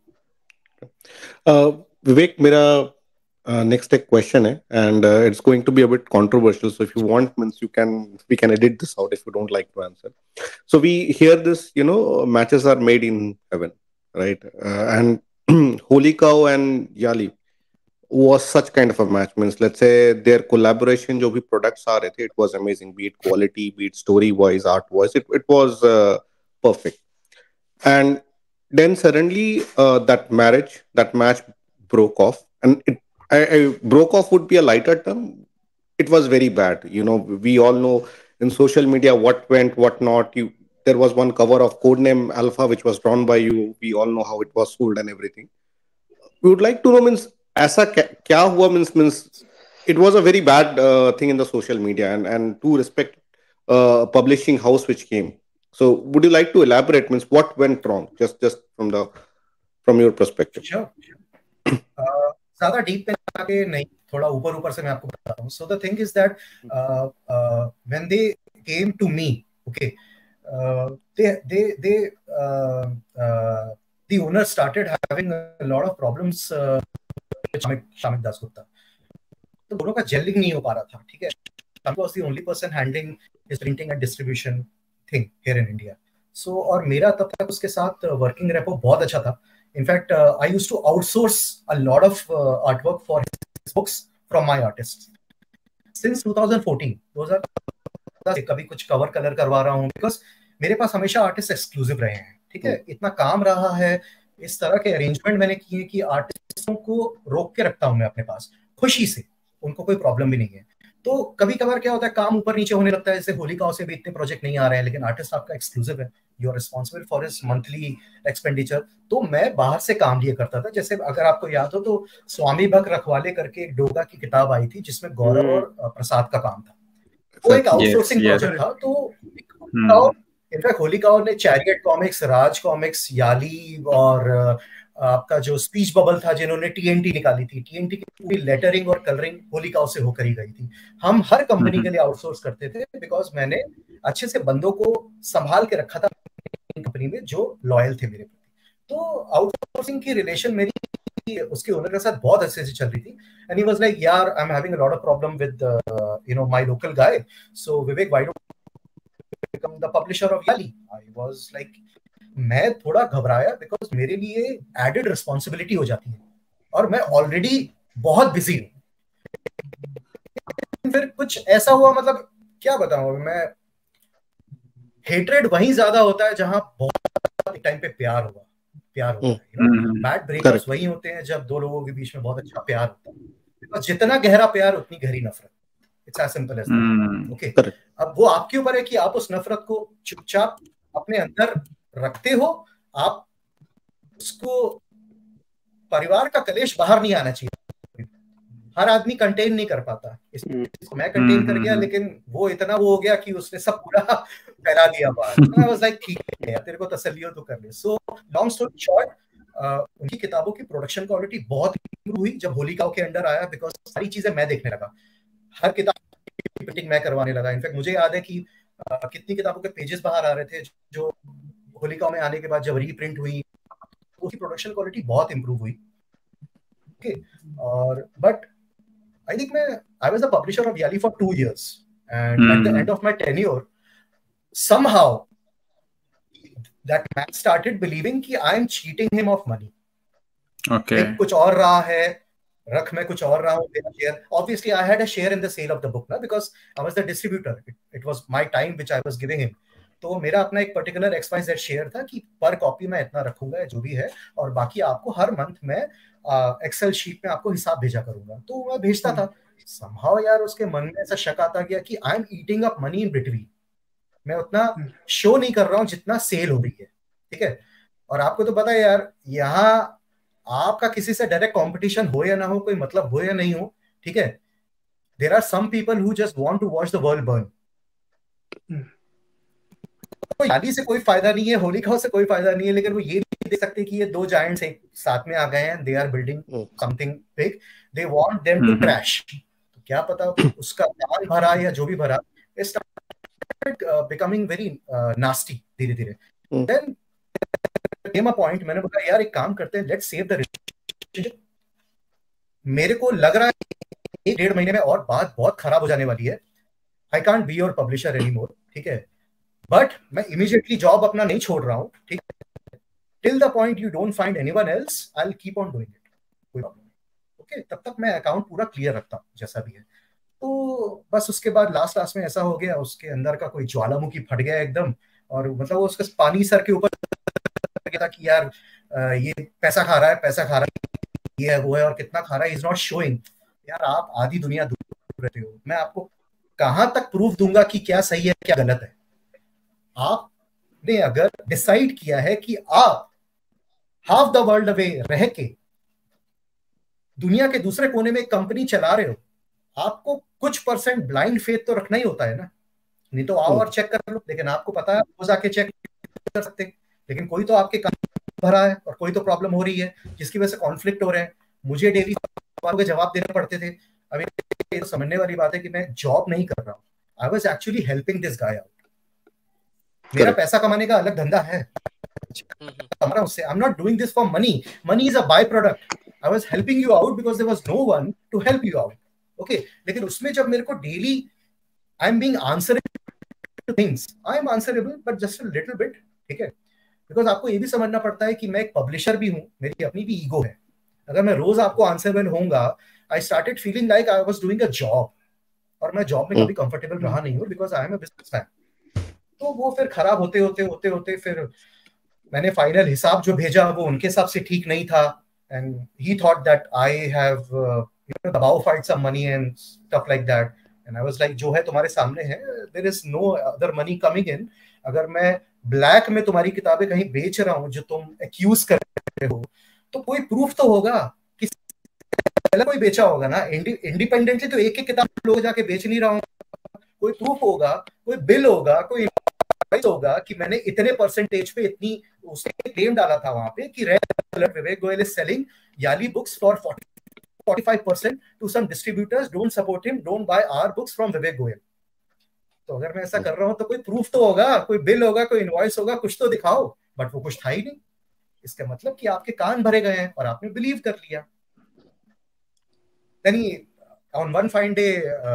विवेक, मेरा नेक्स्ट एक क्वेश्चन है and it's going to be a bit controversial, so if you want means you can we can edit this out if you don't like to answer. So we hear this, you know, matches are made in heaven, right? And Holy Cow and Yali was such kind of a match. Means let's say their collaboration जो भी products आ रहे थे, it was amazing, be it quality, be it story wise, art wise, it, it was uh, perfect. And then suddenly uh, that marriage that match broke off, and it I, I broke off would be a lighter term. It was very bad, you know. We all know in social media what went, what not. You there was one cover of Codename Alpha which was drawn by you. We all know how it was sold and everything. We would like to know means ऐसा क्या हुआ, means means it was a very bad uh, thing in the social media and and to respect uh, publishing house which came. So would you like to elaborate means what went wrong, just just from the from your perspective? Sure. uh, ज़्यादा deep में आके नहीं, थोड़ा ऊपर ऊपर से मैं आपको बताता हूँ. So the thing is that uh, uh, when they came to me, okay, uh, they they they uh, uh, the owner started having a lot of problems. Uh, Shamik Shamik Dasgupta, तो दोनों का जेलिंग नहीं हो पा रहा था. ठीक है, Shamik was the only person handling his printing and distribution thing here in India. So और मेरा तब तक उसके साथ वर्किंग रेपो बहुत अच्छा था. In fact I used to outsource a lot of artwork for his books from my artists since twenty fourteen. दो हज़ार चौदह से कभी कुछ कवर कलर करवा रहा हूं, बिकॉज मेरे पास हमेशा आर्टिस्ट एक्सक्लूसिव रहे हैं. ठीक है, इतना काम रहा है, इस तरह के अरेंजमेंट मैंने किए कि आर्टिस्टों को रोक के रखता हूं मैं अपने पास खुशी से, उनको कोई प्रॉब्लम भी नहीं है. तो कभी कभार क्या होता है, काम ऊपर नीचे होने लगता है, जैसे होलिका से भी इतने प्रोजेक्ट नहीं आ रहे हैं, लेकिन आर्टिस्ट आपका एक्सक्लूसिव है, you are responsible for his monthly expenditure. तो मैं बाहर से काम लिया करता था, जैसे अगर आपको याद हो तो स्वामी भक्त रखवाले करके एक डोगा की किताब आई थी जिसमें गौरव और प्रसाद का काम था, वो एक आउटसोर्सिंग प्रोजेक्ट था। तो इनफैक्ट होलिका ने Chariot Comics, Raj comics, Yali और आपका जो स्पीच बबल था जिन्होंने टीएनटी निकाली थी, टीएनटी की पूरी लेटरिंग और कलरिंग होलिका से होकर ही गई थी। हम हर कंपनी के लिए आउटसोर्स करते थे बिकॉज मैंने अच्छे से बंदों को संभाल के रखा था कंपनी में जो लॉयल थे मेरे प्रति। तो आउटसोर्सिंग की रिलेशन मेरी उसके ओनर के साथ बहुत अच्छे से चल रही थी। एंड ही वाज लाइक, यार I am having a lot of problem with you know my local guy, so Vivek why don't become the publisher of Yali? I was like, मैं थोड़ा घबराया बिकॉज मेरे लिए एडेड रिस्पॉन्सिबिलिटी हो जाती है और मैं ऑलरेडी बहुत बिजी हूँ। फिर कुछ ऐसा हुआ, मतलब क्या बताऊं मैं, हेट्रेड वहीं ज्यादा होता है जहां बहुत टाइम पे प्यार होगा प्यार होता है। बैड ब्रेकअप्स वहीं होते हैं जब दो लोगों के बीच में बहुत अच्छा प्यार होता है, बिकॉज जितना गहरा प्यार उतनी गहरी नफरत। It's as simple as that. Okay, अब वो आपके ऊपर है कि आप उस नफरत को चुपचाप अपने अंदर रखते हो, आप उसको, परिवार का कलेश बाहर नहीं आना चाहिए, हर आदमी कंटेन नहीं कर पाता, इसको मैं कंटेन कर गया, लेकिन वो इतना वो हो गया कि उसने सब पूरा फैला दिया बाहर। आई वाज लाइक, ठीक है यार, तेरे को तसल्ली हो तो कर ले। सो लॉन्ग स्टोरी शॉर्ट, उनकी किताबों की प्रोडक्शन क्वालिटी बहुत इंप्रूव हुई जब होलिका के अंडर आया, बिकॉज सारी चीजें मैं देखने लगा, हर किताब की प्रिंटिंग मैं करवाने लगा। इनफैक्ट मुझे याद है कि uh, कितनी किताबों के पेजेस बाहर आ रहे थे जो होलिका में आने के बाद जब रीप्रिंट हुई, उसकी प्रोडक्शन क्वालिटी बहुत इंप्रूव हुई। ओके, और बट आई थिंक मैं I was the publisher of Yali for two years and at the end of my tenure somehow that man started believing कि I am cheating him of money. Okay, कुछ और रहा है, रख मैं कुछ और रहा हूँ, मेरा share. Obviously, I had a share in the sale of the book, ना, because I was the distributor. It, it was my time which I was giving him. तो मेरा अपना एक particular X Y Z share था कि पर copy मैं इतना रखूंगा जो भी है, और बाकी आपको हर मंथ में एक्सेल शीट में आपको हिसाब भेजा करूंगा। तो मैं भेजता था। somehow यार उसके मन में ऐसा शक आता गया कि I am eating up money in between, मैं उतना शो नहीं कर रहा हूँ जितना सेल हो रही है। ठीक है, और आपको तो पता है यार, यहाँ आपका किसी से डायरेक्ट कंपटीशन हो या ना हो, कोई मतलब हो या नहीं हो, ठीक है, there are some people who just want to watch the world burn. Yali से कोई फायदा नहीं है, होलिका से कोई फायदा नहीं है, लेकिन वो ये नहीं देख सकते कि ये दो जायंट्स एक साथ में आ गए हैं, they are building something big, they want them to crash. तो क्या पता उसका दान भरा या जो भी भरा, it started becoming very nasty धीरे धीरे। देन came a point, मैंने बोला यार एक काम करते हैं, लेट्स सेव द रिलेशनशिप। मेरे को लग रहा है एक डेढ़ महीने में और बात बहुत खराब हो जाने वाली है, I can't be your publisher anymore. ठीक है, बट मैं इमीडिएटली जॉब अपना नहीं छोड़ रहा हूँ, ठीक है, till the point you don't find anyone else, I will keep on doing it, कोई प्रॉब्लम नहीं। ओके, तब तक मैं अकाउंट पूरा क्लियर रखता हूँ जैसा भी है। तो बस उसके बाद लास्ट लास्ट में ऐसा हो गया, उसके अंदर का कोई ज्वालामुखी फट गया एकदम, और मतलब उसका पानी सर के ऊपर था कि यार ये पैसा खा रहा है, पैसा खा रहा है, ये है वो है, और कितना खा रहा है, इज नॉट शोइंग। यार आप आधी दुनिया दूर रहते हो, मैं आपको कहां तक प्रूफ दूंगा कि क्या सही है क्या गलत है। आपने अगर डिसाइड किया है कि आप हाफ द वर्ल्ड अवे रह के दुनिया के दूसरे कोने में एक कंपनी चला रहे हो, आपको कुछ परसेंट ब्लाइंड फेथ तो रखना ही होता है ना, नहीं तो आओ और चेक कर लो। लेकिन आपको पता है वो जाके चेक कर सकते, लेकिन कोई तो आपके काम भरा है और कोई तो प्रॉब्लम हो रही है जिसकी वजह से कॉन्फ्लिक्ट हो रहे हैं। मुझे डेली सवालों के जवाब देने पड़ते थे। अभी ये तो समझने वाली बात है कि मैं जॉब नहीं कर रहा हूँ, I was actually helping this guy out. मेरा पैसा कमाने का अलग धंधा है, उससे I am not doing this for money, money is a by product. I was helping you out because there was no one to help you out. Okay, लेकिन उसमें जब मेरे को daily I am being answerable to things, I am answerable but just a little bit. ठीक है, because आपको ये भी समझना पड़ता है कि मैं एक पब्लिशर भी हूँ, मेरी अपनी भी ईगो है। अगर मैं रोज आपको आंसरेबल होऊंगा, I started feeling like I was doing a job, और मैं जॉब में कभी कंफर्टेबल रहा नहीं हूँ because I am a businessman. तो वो फिर खराब होते होते होते होते फिर मैंने फाइनल हिसाब जो भेजा वो उनके हिसाब से ठीक नहीं था, and he thought that I have you know about fight some money and stuff like that, and I was like जो है तुम्हारे सामने है, there is no other money coming in. अगर मैं ब्लैक में तुम्हारी किताबें कहीं बेच रहा हूँ जो तुम एक्यूज कर रहे हो, तो कोई प्रूफ तो होगा कि पहले कोई बेचा होगा ना। इंडिपेंडेंटली तो एक एक किताब लोग जाके बेच नहीं रहा हूँ, कोई प्रूफ होगा, कोई बिल होगा, कोई होगा कि मैंने इतने परसेंटेज पे इतनी उसने क्लेम डाला था वहां पे कि red alert Vivek Goyal is selling Yali books for forty-five percent to some distributors, don't support him, don't buy our books from Vivek Goyal. तो अगर मैं ऐसा कर रहा हूं तो कोई प्रूफ तो होगा, कोई बिल होगा, कोई इनवॉइस होगा, कुछ तो दिखाओ। बट वो कुछ था ही नहीं। इसका मतलब कि आपके कान भरे गए हैं और आपने बिलीव कर लिया। Then he, on one fine day,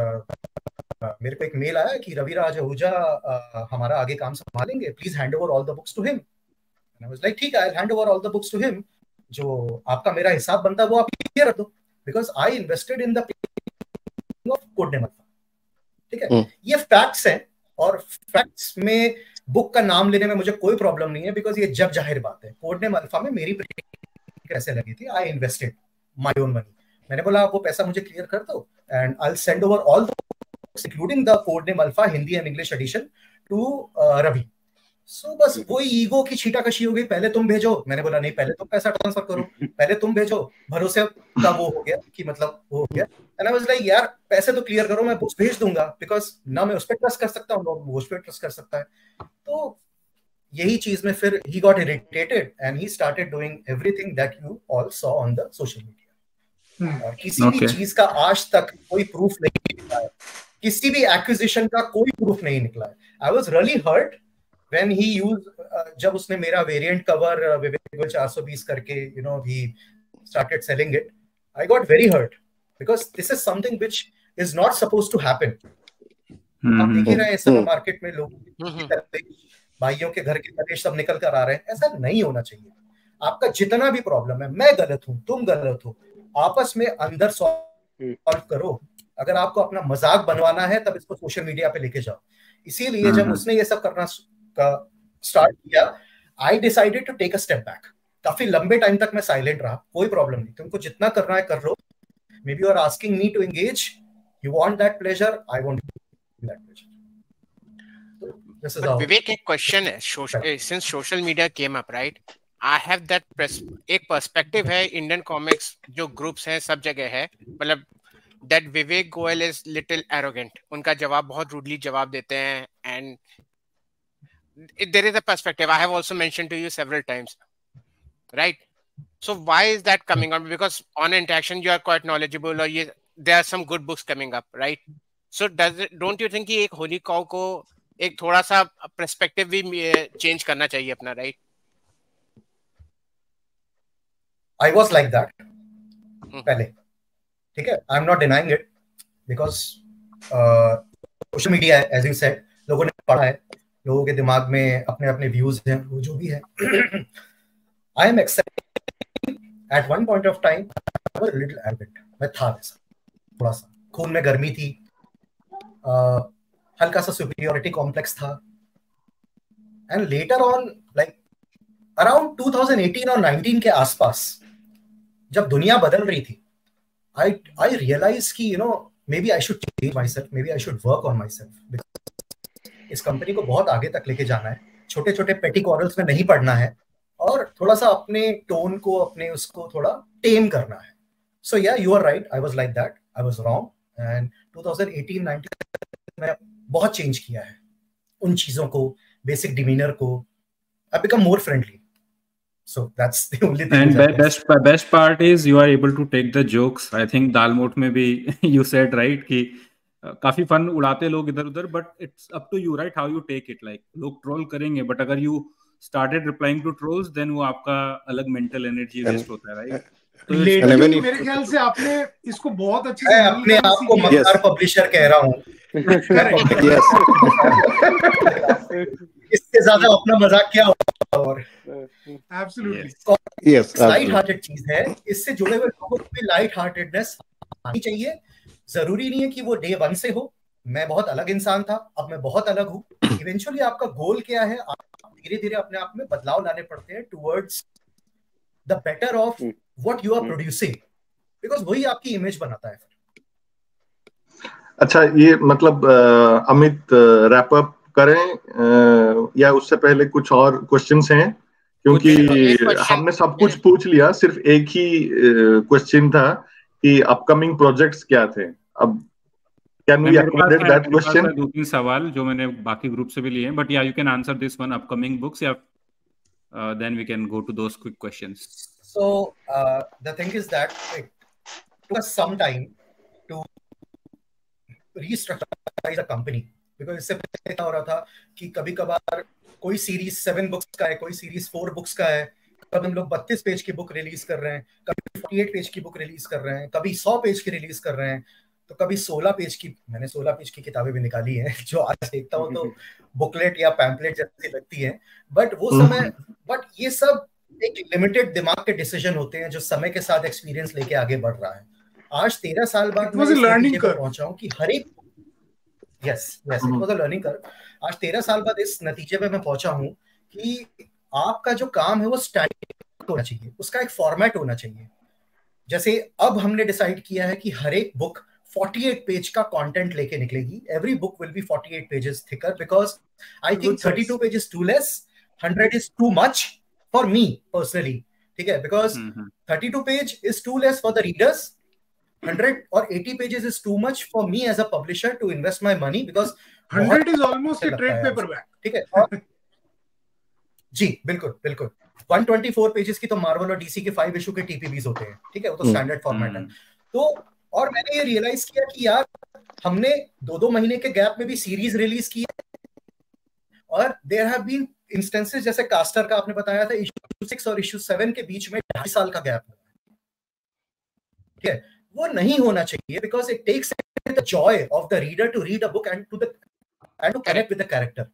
मेरे को एक मेल आया कि रविराज आहूजा हमारा आगे काम संभालेंगे, please hand over all the books to him. I was like ठीक है, I will hand over all the books to him. जो आपका मेरा हिसाब बनता है वो आप क्लियर रख दो, because I invested in the of codename alpha. ठीक है, ये फैक्ट्स हैं और फैक्ट्स में बुक का नाम लेने में मुझे कोई प्रॉब्लम नहीं है, बिकॉज ये जग जाहिर बात है। कोडनेम अल्फा में मेरी कैसे लगी थी, I invested my own money. मैंने बोला आप वो पैसा मुझे क्लियर कर दो and I will send over all the books including the codename alpha Hindi and English edition to Ravi. So so, बस वही ईगो की छीटाकशी हो गई, पहले तुम भेजो। मैंने बोला नहीं, पहले तुम पैसा ट्रांसफर करो, पहले तुम भेजो। भरोसे का वो हो गया कि मतलब वो हो गया। एंड आई वाज लाइक यार पैसे तो क्लियर करो, मैं बुक्स भेज दूंगा, बिकॉज ना मैं उस पर ट्रस्ट कर सकता हूँ, वो उस पर ट्रस्ट कर सकता है। तो यही चीज में फिर he got irritated and he started doing everything that you all saw on the social media. और किसी okay. भी चीज का आज तक कोई प्रूफ नहीं निकला है, किसी भी एक्विजिशन का कोई प्रूफ नहीं निकला है। I was really hurt when he used uh, जब उसने मेरा वेरिएंट कवर विवेक गोयल चार सौ बीस करके you know he started selling it, I got very hurt because this is something which is not supposed to happen. आप देख रहे हैं इस समय मार्केट में लोग भाइयों के घर के कलेश सब निकल कर आ रहे हैं, ऐसा नहीं होना चाहिए। आपका जितना भी प्रॉब्लम है, मैं गलत हूं, तुम गलत हो, आपस में अंदर सॉल्व करो। अगर आपको अपना मजाक बनवाना है तब इसको सोशल मीडिया पे लेके जाओ। इसीलिए जब उसने ये सब करना का स्टार्ट किया, I decided to take a step back. काफी लंबे टाइम तक मैं साइलेंट रहा, कोई प्रॉब्लम नहीं, तुमको जितना करना है कर लो। Maybe you are asking me to engage, you want that pleasure, I want that pleasure. This is Vivek, एक क्वेश्चन है, since social media came up, right, I have that एक पर्सपेक्टिव है इंडियन कॉमिक्स जो groups हैं सब जगह है, मतलब that Vivek Goyal is little arrogant, उनका जवाब बहुत रूडली जवाब देते हैं, and there is a perspective I have also mentioned to you several times, right? So why is that coming on? Because on interaction you are quite knowledgeable, or you, there are some good books coming up, right? So does it, don't you think कि एक Holi cow को एक थोड़ा सा perspective भी change करना चाहिए अपना, right? I was like that hmm. पहले, ठीक है, I'm not denying it because uh, social media है, as you said, लोगों ने पढ़ा है, लोगों के दिमाग में अपने अपने व्यूज हैं, वो जो भी है। I am accepting at one point of time I was little arrogant, मैं था वैसा, थोड़ा सा खून में गर्मी थी, uh, हल्का सा सुपीरियरिटी कॉम्प्लेक्स था। And later on like around twenty eighteen और nineteen के आसपास जब दुनिया बदल रही थी, आई आई रियलाइज कि you know maybe I should change myself, maybe I should work on myself. इस कंपनी को बहुत आगे तक लेके जाना है, छोटे छोटे पेटी क्वारल्स में नहीं पड़ना है, और थोड़ा सा अपने टोन को, अपने उसको थोड़ा टेम करना है। So yeah you are right, I was like that, I was wrong, and twenty eighteen nineteen में बहुत चेंज किया है उन चीजों को, बेसिक डिमीनर को। I become more friendly, so that's the only thing. And be- best best part is you are able to take the jokes. I think दालमोट में भी you said right कि काफी फन उड़ाते लोग इधर उधर, but it's up to you, right, how you take it. Like लोग ट्रोल करेंगे, बट अगर you started replying to trolls, then वो आपका अलग मेंटल एनर्जी वेस्ट होता है, राइट? तो लेकिन मेरे ख्याल से आपने इसको बहुत अच्छे से, अपने आप को मक्कार पब्लिशर कह रहा हूं, इससे ज्यादा अपना मजाक क्या होगा। और एब्सोल्युटली यस, लाइट हार्टेड चीज है, इससे जुड़े हुए लोगों को भी लाइट हार्टेडनेस आनी चाहिए। जरूरी नहीं है कि वो डे वन से हो, मैं बहुत अलग इंसान था, अब मैं बहुत अलग हूँ। इवेंचुअली आपका गोल क्या है, आप धीरे धीरे अपने आप में बदलाव लाने पड़ते हैं towards the better of what you are producing, because वही आपकी इमेज बनाता है। अच्छा, ये मतलब uh, अमित रैप अप करें uh, या उससे पहले कुछ और क्वेश्चंस हैं? क्योंकि हमने सब कुछ पूछ लिया, सिर्फ एक ही क्वेश्चन uh, था कि अपकमिंग प्रोजेक्ट्स क्या थे। अब can we accommodate that question? दो तीन सवाल जो मैंने बाकी ग्रुप से भी लिए हैं, but yeah you can answer this one, upcoming books, yeah then we can go to those quick questions. So uh, the thing is that it took us some time to restructure the company, because इससे पहले क्या हो रहा था कि कभी कभार कोई सीरीज सेवन बुक्स का है, कोई सीरीज फोर बुक्स का है, कभी हम लोग बत्तीस पेज की बुक रिलीज कर रहे हैं, कभी अड़तालीस पेज की बुक रिलीज कर रहे हैं, कभी सौ पेज की रिलीज कर रहे हैं, तो कभी सोलह पेज की। मैंने सोलह पेज की किताबें भी निकाली हैं जो आज देखता हूँ तो बुकलेट या पैम्पलेट जैसी लगती है, बट वो समय, बट ये सब एक लिमिटेड दिमाग के डिसीजन होते हैं जो समय के साथ एक्सपीरियंस लेके आगे बढ़ रहा है। आज तेरह साल बाद मैं इस नतीजे पर पहुंचा हूं कि हर एक yes yes it was a learning curve. आज तेरह साल बाद इस नतीजे पे मैं पहुंचा हूं कि आपका जो काम है वो स्टैटिक होना चाहिए, उसका एक फॉर्मेट होना चाहिए। जैसे अब हमने डिसाइड किया है कि हर एक बुक अड़तालीस पेज का कंटेंट लेके निकलेगी। एवरी बुक विल बी अड़तालीस pages thicker, because I think thirty two pages too less, hundred is too much for me personally, ठीक है, because thirty two page is too less for the readers, hundred or eighty pages is too much for me as a publisher to invest my money, because hundred is almost a trade paperback, ठीक है। और जी बिल्कुल बिल्कुल, one twenty-four pages की तो Marvel और DC के five issue के टीपीबीज होते हैं, ठीक है, वो तो स्टैंडर्ड फॉर्मेट है। तो और मैंने ये रियलाइज किया कि यार हमने दो दो महीने के गैप में भी सीरीज रिलीज की है, और देयर हैव बीन इंस्टेंसेस जैसे कास्टर का आपने बताया था, इशू सिक्स और इशू सेवन के बीच में ढाई साल का गैप है, ठीक है। वो नहीं होना चाहिए, because it takes the joy of the reader to read a book and to the end to connect with the character.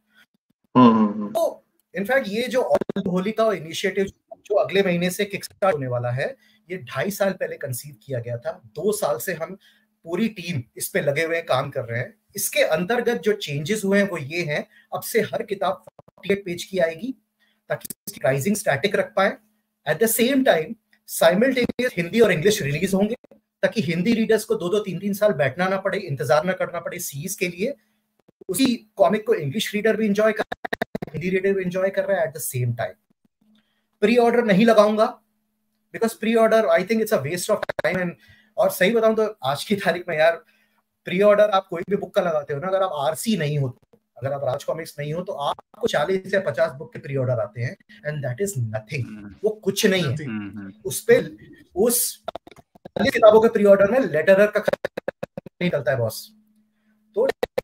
तो इनफैक्ट ये जो ऑल होलिका इनिशिएटिव जो अगले महीने से किकस्टार्ट होने वाला है, ये ढाई साल पहले कंसीव किया गया था। दो साल से हम पूरी टीम इस पे लगे हुए काम कर रहे हैं। इसके अंतर्गत जो चेंजेस हुए हैं वो ये हैं, अब से हर किताब अड़तालीस पेज की आएगी ताकि इसकी प्राइसिंग स्टैटिक रख पाए। At the same time simultaneous Hindi और इंग्लिश रिलीज होंगे ताकि हिंदी रीडर्स को दो दो तीन तीन साल बैठना ना पड़े, इंतजार ना करना पड़े सीरीज के लिए। उसी कॉमिक को इंग्लिश रीडर भी एंजॉय कर रहा है, हिंदी रीडर भी एंजॉय कर रहा है at the same time. Pre order नहीं लगाऊंगा, because pre order I think it's a waste of time. And और सही बताऊं तो आज की तारीख में यार प्री ऑर्डर आप कोई भी बुक का लगाते हो ना, अगर आप आरसी नहीं हो, अगर आप राज कॉमिक्स नहीं हो, तो आपको चालीस या पचास बुक के प्री ऑर्डर आते हैं, एंड दैट इज नथिंग, वो कुछ नहीं है। उस पे उस किताबों के प्री ऑर्डर में लेटरर का निकलता है बॉस। तो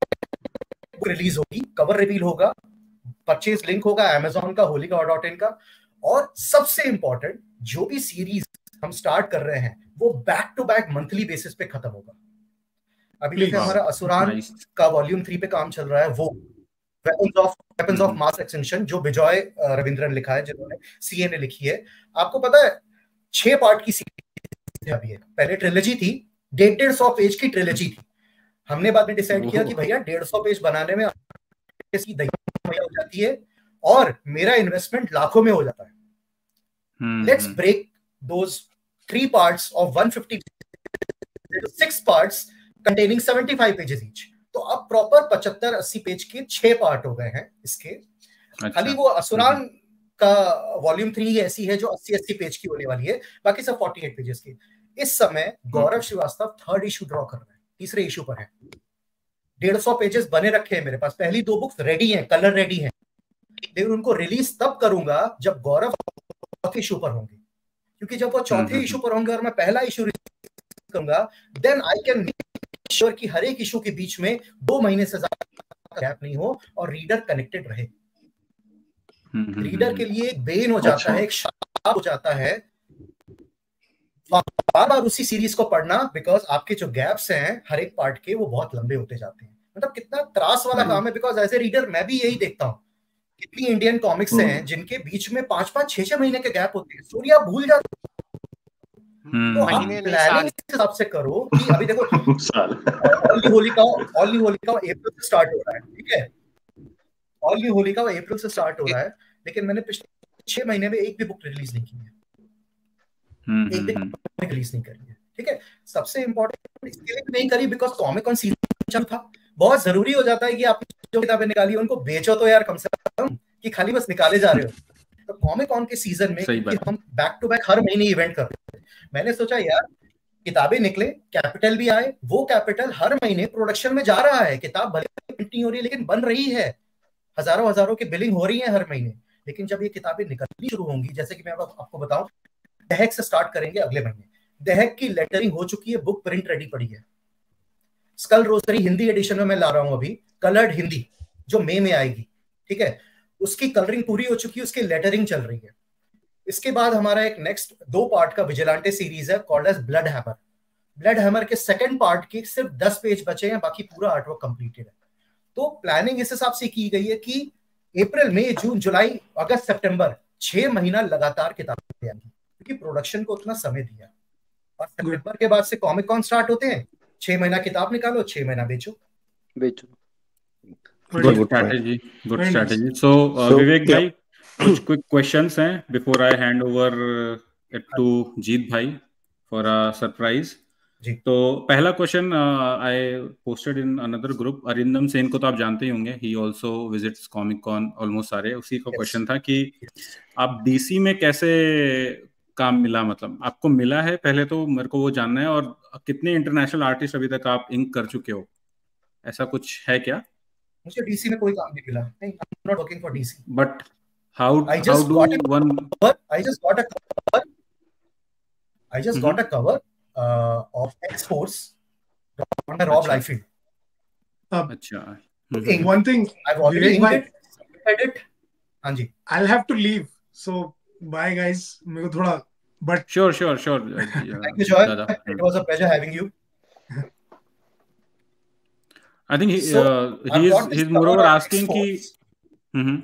बुक रिलीज होगी, कवर रिवील होगा, परचेज लिंक होगा अमेज़न का, होलिका डॉट इन का, और सबसे इंपॉर्टेंट जो भी सीरीज हम स्टार्ट कर रहे हैं वो back to back monthly basis पे खत्म होगा। अभी जैसे हमारा असुरान का वॉल्यूम थ्री पे काम चल रहा है, वो weapons of weapons of mass extinction जो विजय रविंद्रन लिखा है, जिन्होंने सीए ने लिखी है। आपको पता है छह पार्ट की सीरीज अभी है, पहले ट्रिलॉजी थी, डेढ़ डेढ़ सौ पेज की ट्रिलॉजी थी। हमने बाद में डिसाइड किया कि भैया डेढ़ सौ पेज बनाने में इसकी दही हो जाती है और मेरा इन्वेस्टमेंट लाखों में हो जाता है। Let's break those three parts of one fifty six parts containing seventy five pages each. तो अब प्रॉपर पचहत्तर अस्सी पेज के छह पार्ट हो गए हैं इसके। अच्छा। खाली वो असुरान का वॉल्यूम थ्री ऐसी है जो अस्सी अस्सी पेज की होने वाली है, बाकी सब अड़तालीस पेजेस की। इस समय Gaurav Srivastava third issue draw कर रहे हैं, तीसरे इशू पर है। डेढ़ सौ पेजेस बने रखे हैं मेरे पास, पहली दो बुक्स रेडी हैं, कलर रेडी हैं, लेकिन उनको रिलीज तब करूंगा जब गौरव चौथे इशू पर होंगे, क्योंकि जब वो चौथे इशू पर होंगे और मैं पहला इशू रिलीज करूंगा, then I can make sure कि हर एक इशू के बीच में दो महीने से ज्यादा गैप नहीं हो और रीडर कनेक्टेड रहे। रीडर के लिए एक बेन हो जाता है, एक शाप हो जाता है बार बार उसी सीरीज को पढ़ना, बिकॉज आपके जो गैप्स हैं हर एक पार्ट के वो बहुत लंबे होते जाते हैं। मतलब कितना त्रास वाला काम है, बिकॉज एज ए रीडर मैं भी यही देखता हूँ, कितनी इंडियन कॉमिक्स हैं जिनके बीच में पांच पांच छह छह महीने के गैप होते हैं, स्टोरी आप भूल जाते हो। तो आप प्लानिंग इस हिसाब से करो कि अभी देखो all Holy Cow all Holy Cow April से स्टार्ट हो रहा है, ठीक है, ऑल होलिका अप्रैल से स्टार्ट हो रहा है, लेकिन मैंने पिछले छह महीने में एक भी बुक रिलीज नहीं की है, एक भी बुक रिलीज नहीं करी है, ठीक है। सबसे इंपॉर्टेंट इसके लिए नहीं करी बिकॉज कॉमिक ऑन सीरीज चालू था। बहुत जरूरी हो जाता है कि आप जो किताबें निकाली उनको बेचो तो यार कम से कम, कि खाली बस निकाले जा रहे हो। तो कॉमिक कॉन के सीजन में कि हम बैक टू बैक हर महीने इवेंट करते थे, मैंने सोचा यार किताबें निकले, कैपिटल भी आए, वो कैपिटल हर महीने प्रोडक्शन में जा रहा है, किताब भले प्रिंट नहीं हो रही है लेकिन बन रही है, हजारों हजारों की बिलिंग हो रही है हर महीने। लेकिन जब ये किताबें निकलनी शुरू होंगी, जैसे कि मैं अब आपको बताऊं, दहक से स्टार्ट करेंगे अगले महीने, दहक की लेटरिंग हो चुकी है, बुक प्रिंट रेडी पड़ी है। स्कल रोजरी हिंदी एडिशन में मैं ला रहा हूं अभी, कलर्ड हिंदी, जो मई में आएगी, ठीक है, उसकी कलरिंग पूरी हो चुकी है, उसकी लेटरिंग चल रही है। इसके बाद हमारा एक नेक्स्ट दो पार्ट का विजिलेंटे सीरीज है called as blood hammer. Blood hammer के सेकंड पार्ट के सिर्फ दस पेज बचे हैं, बाकी पूरा आर्टवर्क कंप्लीटेड है। तो प्लानिंग इस हिसाब से की गई है कि अप्रैल मई जून जुलाई अगस्त सितंबर छह महीना लगातार किताबें आएंगी, क्योंकि प्रोडक्शन को उतना समय दिया। और सितंबर के बाद से कॉमिक कॉन स्टार्ट होते हैं, छह महीना किताब निकालो, छह महीना बेचो बेचो good strategy, good strategy. So Vivek भाई, कुछ क्विक क्वेश्चंस हैं before I hand over it to Jeet भाई फॉर अ सरप्राइज। तो पहला question I posted in another group, Arindam Sen को तो आप जानते ही होंगे, he also visits comic con almost सारे। उसी का क्वेश्चन yes. था कि आप डीसी में कैसे काम मिला, मतलब आपको मिला है, पहले तो मेरे को वो जानना है, और कितने इंटरनेशनल आर्टिस्ट अभी तक आप इंक कर चुके हो, ऐसा कुछ है क्या? मुझे डीसी में कोई काम नहीं मिला, नहीं, I am not working for DC. But how how do one I just got a cover I just got a cover Uh, of X-Force on the Rob Liefeld. Uh, अच्छा. Mm-hmm. One thing, I've already inked it. हाँ जी. I'll have to leave. So bye guys. मेरे को थोड़ा but sure sure sure. Thank you, Joel. It was a pleasure having you. I think he so, uh, he is he's moreover asking कि. Mm-hmm.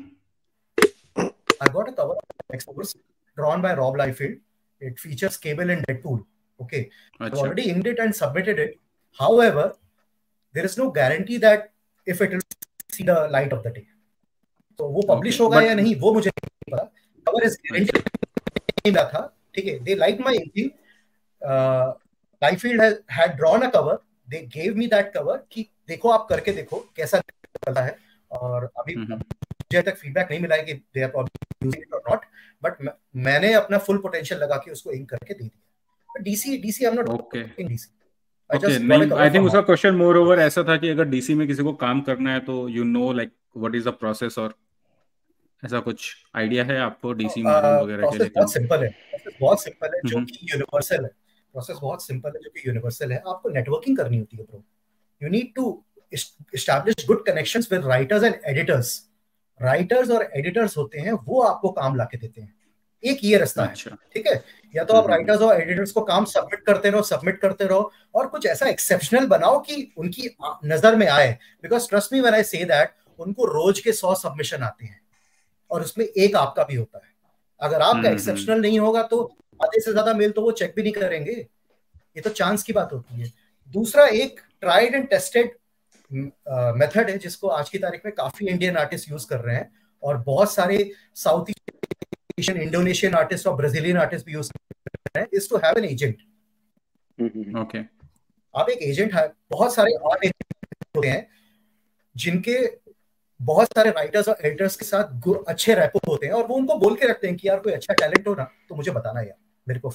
I got a cover of X-Force drawn by Rob Liefeld. It features Cable and Deadpool. Okay, I've already inked it and submitted it. However, there is no guarantee that if it will see the light of the day. So वो publish होगा या नहीं वो मुझे नहीं पता. Cover is guaranteed मिला था, ठीक है. They liked my inking. Uh, Liefeld has had drawn a cover. They gave me that cover कि देखो आप करके देखो कैसा चलता है. और अभी मुझे तक फीडबैक नहीं मिला है कि they are using it or not. But मैंने अपना full potential लगा के उसको ink करके दे दिया. D C D C I'm not okay. in D C. I okay, नहीं, I think उसका क्वेश्चन मोर ओवर ऐसा था कि अगर डीसी में किसी को काम करना है तो you know like what is the process, और ऐसा कुछ आइडिया है आपको डीसी मॉडल वगैरह के लिए? बहुत सिंपल है, प्रोसेस बहुत सिंपल है जो कि यूनिवर्सल है। प्रोसेस बहुत सिंपल है जो कि यूनिवर्सल है। आपको नेटवर्किंग करनी होती है bro. You need to establish good connections with writers and editors. Writers और एडिटर्स होते हैं वो आपको काम लाके देते हैं। एक ये रास्ता है, ठीक है। या तो आप राइटर्स और एडिटर्स को काम सबमिट करते रहो सबमिट करते रहो और कुछ ऐसा एक्सेप्शनल बनाओ कि उनकी नजर में आए। Because trust me when I say that, उनको रोज के सौ सबमिशन आते हैं और उसमें एक आपका भी होता है। अगर आपका एक्सेप्शनल नहीं होगा तो आधे से ज्यादा मेल तो वो चेक भी नहीं करेंगे। ये तो चांस की बात होती है। दूसरा एक ट्राइड एंड टेस्टेड मेथड है जिसको आज की तारीख में काफी इंडियन आर्टिस्ट यूज कर रहे हैं और बहुत सारे साउथ एशियन, इंडोनेशियन आर्टिस्ट और ब्राजीलियन आर्टिस्ट भी यूज कर रहे हैं, is to have an agent. Okay, आप एक एजेंट है, बहुत सारे आर्ट एजेंट होते हैं जिनके बहुत सारे राइटर्स और एडिटर्स के साथ अच्छे रैपो होते हैं और वो उनको बोल के रखते हैं कि यार कोई अच्छा टैलेंट हो ना तो मुझे बताना यार, मेरे को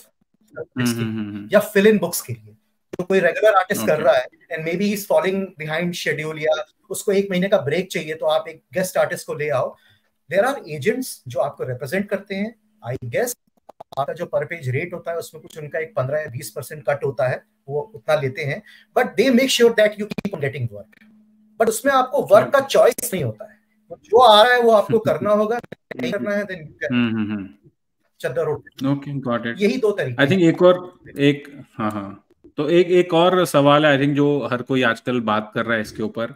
या फिल इन बुक्स के लिए। तो कोई रेगुलर आर्टिस्ट okay. कर रहा है and maybe he is following behind schedule या उसको एक महीने का ब्रेक चाहिए तो आप एक गेस्ट आर्टिस्ट को ले आओ। देयर आर एजेंट्स जो आपको रिप्रेजेंट करते हैं। आई गेस आपका जो पर पेज रेट होता है उसमें कुछ उनका एक पंद्रह या बीस परसेंट कट होता है, वो उतना लेते हैं, but they make sure that you keep on getting work. But उसमें आपको वर्क का चॉइस नहीं होता है, जो आ रहा है वो आपको करना होगा, नहीं करना है देन चद्दर उठ। Okay, got it. यही दो तरीके। आई थिंक एक और एक हाँ हाँ तो एक एक और सवाल है आई थिंक जो हर कोई आजकल बात कर रहा है इसके ऊपर।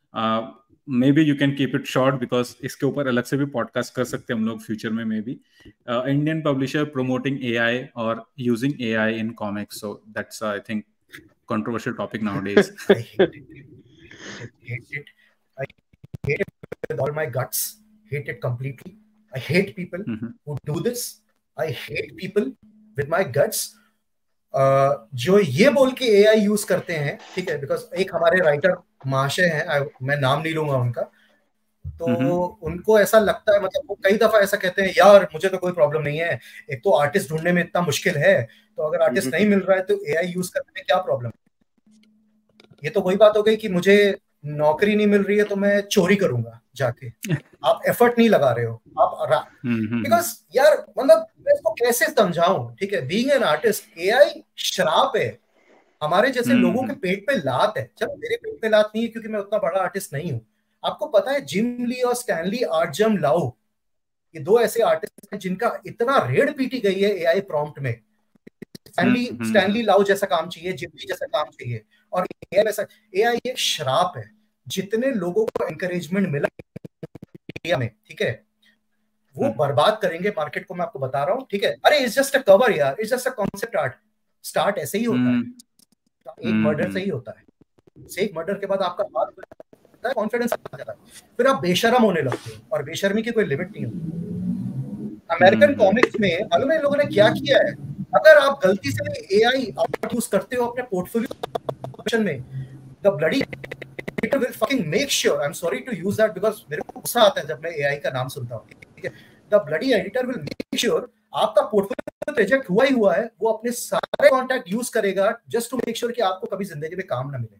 Maybe you can keep it short because इसके ऊपर अलग से भी पॉडकास्ट कर सकते हैं हम लोग फ्यूचर में। Maybe Indian publisher promoting AI और using AI in comics, so that's I think controversial topic nowadays. I hate it. I hate it. I hate it with all my guts. Hate it completely. I hate people mm-hmm. who do this. I hate people with my guts. जो ये बोल के AI use करते हैं, ठीक है, because एक हमारे राइटर महाशय हैं, मैं नाम नहीं लूंगा उनका, तो उनको ऐसा लगता है, मतलब वो कई दफा ऐसा कहते हैं, यार मुझे तो कोई प्रॉब्लम नहीं है, एक तो आर्टिस्ट ढूंढने में इतना मुश्किल है, तो अगर आर्टिस्ट नहीं मिल रहा है तो एआई यूज करने में क्या प्रॉब्लम है। ये तो वही बात हो गई कि मुझे नौकरी नहीं मिल रही है तो मैं चोरी करूंगा जाके। आप एफर्ट नहीं लगा रहे हो आप, बिकॉज यार मतलब मैं इसको कैसे समझाऊं, ठीक है, बीइंग एन आर्टिस्ट एआई श्राप है, हमारे जैसे लोगों के पेट पे लात है। चलो मेरे पेट पे लात नहीं है क्योंकि मैं उतना बड़ा आर्टिस्ट नहीं हूं। आपको पता है जिम ली और स्टैनली आर्टजम लाउ, ये दो ऐसे आर्टिस्ट हैं जिनका इतना रेड पीटी गई है एआई प्रॉम्प्ट में। स्टैनली स्टैनली लाउ जैसा काम चाहिए, जिम ली जैसा काम चाहिए, और एआई वैसा। एआई एक श्राप है। जितने लोगों को एनकरेजमेंट मिला इंडिया में, ठीक है, वो बर्बाद करेंगे मार्केट को, मैं आपको बता रहा हूँ, ठीक है। अरे इट्स जस्ट अ कवर यार, it's just a concept art. Start ऐसे ही होता है, एक मर्डर से ही होता है। से एक मर्डर के बाद आपका हाथ कॉन्फिडेंस आ जाता है, फिर आप बेशरम होने लगते हो, और बेशर्मी की कोई लिमिट नहीं होती। अमेरिकन कॉमिक्स में मालूम है इन लोगों ने क्या किया है, अगर आप गलती से एआई यूज करते हो अपने पोर्टफोलियो में, the bloody editor will fucking make sure, I am sorry to use that because मेरे को गुस्सा आता है जब मैं एआई का नाम सुनता हूं, ठीक है, the bloody editor will make sure आपका पोर्टफोलियो रिजेक्ट हुआ ही हुआ है, वो अपने सारे कॉन्टैक्ट यूज करेगा जस्ट टू मेक श्योर कि आपको कभी जिंदगी में काम ना मिले।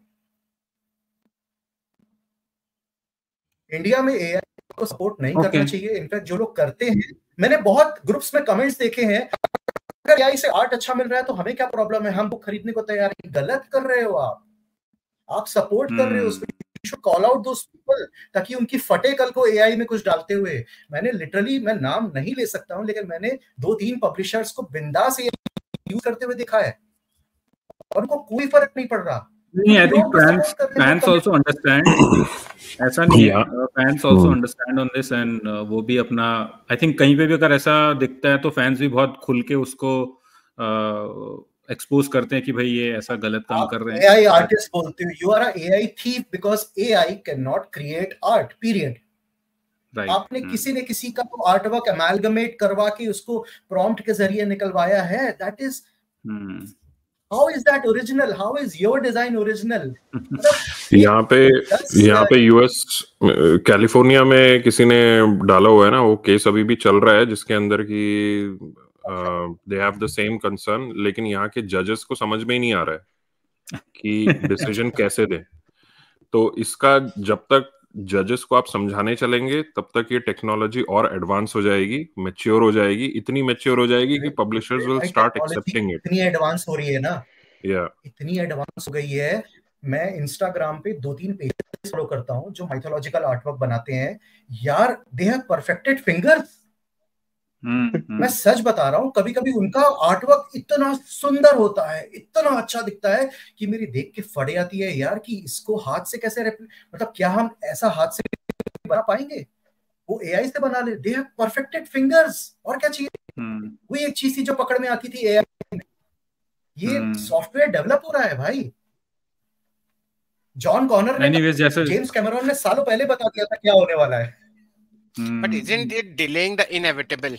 इंडिया में एआई को सपोर्ट नहीं okay. करना चाहिए। इनफैक्ट जो लोग करते हैं, मैंने बहुत ग्रुप्स में कमेंट्स देखे हैं, अगर एआई से आर्ट अच्छा मिल रहा है तो हमें क्या प्रॉब्लम है, हम वो खरीदने को तैयार हैं। गलत कर रहे हो आप आप सपोर्ट hmm. कर रहे हो उसको। You should call out those people ताकि उनकी फटे कल को एआई में कुछ डालते हुए। मैंने लिटरली, मैं नाम नहीं ले सकता हूं, लेकिन मैंने दो तीन पब्लिशर्स को बिंदास यूज करते हुए देखा है और उनको कोई फर्क नहीं पड़ रहा। नहीं, I think fans fans also understand. ऐसा नहीं है, fans also understand on this and uh, वो भी अपना, I think कहीं पे भी अगर ऐसा दिखता है तो fans भी बहुत खुल के उसको एक्सपोज uh, करते हैं कि भाई ये ऐसा गलत काम कर रहे हैं। एआई आर्टिस्ट बोलते हो, you are a AI thief because AI cannot create art, period. Right. आपने hmm. किसी ने किसी का आर्ट वर्क अमेलगमेट करवा के उसको प्रॉम्प्ट के जरिए निकलवाया है, that is hmm. How is that original? How is your design original? यहाँ पे यहाँ पे यूएस कैलिफोर्निया में किसी ने डाला हुआ है ना, वो केस अभी भी चल रहा है जिसके अंदर की they have the same concern, लेकिन यहाँ के जजेस को समझ में ही नहीं आ रहा है कि डिसीजन कैसे दे। तो इसका जब तक जजेस को आप समझाने चलेंगे तब तक ये टेक्नोलॉजी और एडवांस हो जाएगी, मैच्योर हो जाएगी, इतनी मैच्योर हो जाएगी कि publishers will start accepting it. इतनी एडवांस हो रही है ना, या इतनी एडवांस हो गई है। मैं इंस्टाग्राम पे दो तीन पेजेस फॉलो करता हूँ जो माइथोलॉजिकल आर्टवर्क बनाते हैं यार, दे हैव परफेक्टेड फिंगर्स। मैं सच बता रहा हूँ, कभी कभी उनका आर्टवर्क इतना सुंदर होता है, इतना अच्छा दिखता है कि मेरी देख के फट आती है यार कि इसको हाथ से कैसे, मतलब क्या हम ऐसा हाथ से बना पाएंगे? वो एआई से बना ले। दे हैव परफेक्टेड फिंगर्स, और क्या चाहिए? वही एक चीज थी जो पकड़ में आती थी एआई में, ये सॉफ्टवेयर डेवलप हो रहा है भाई। जॉन कॉनर ने, जेम्स कैमरॉन ने सालों पहले बता दिया था क्या होने वाला है। But isn't it delaying the inevitable?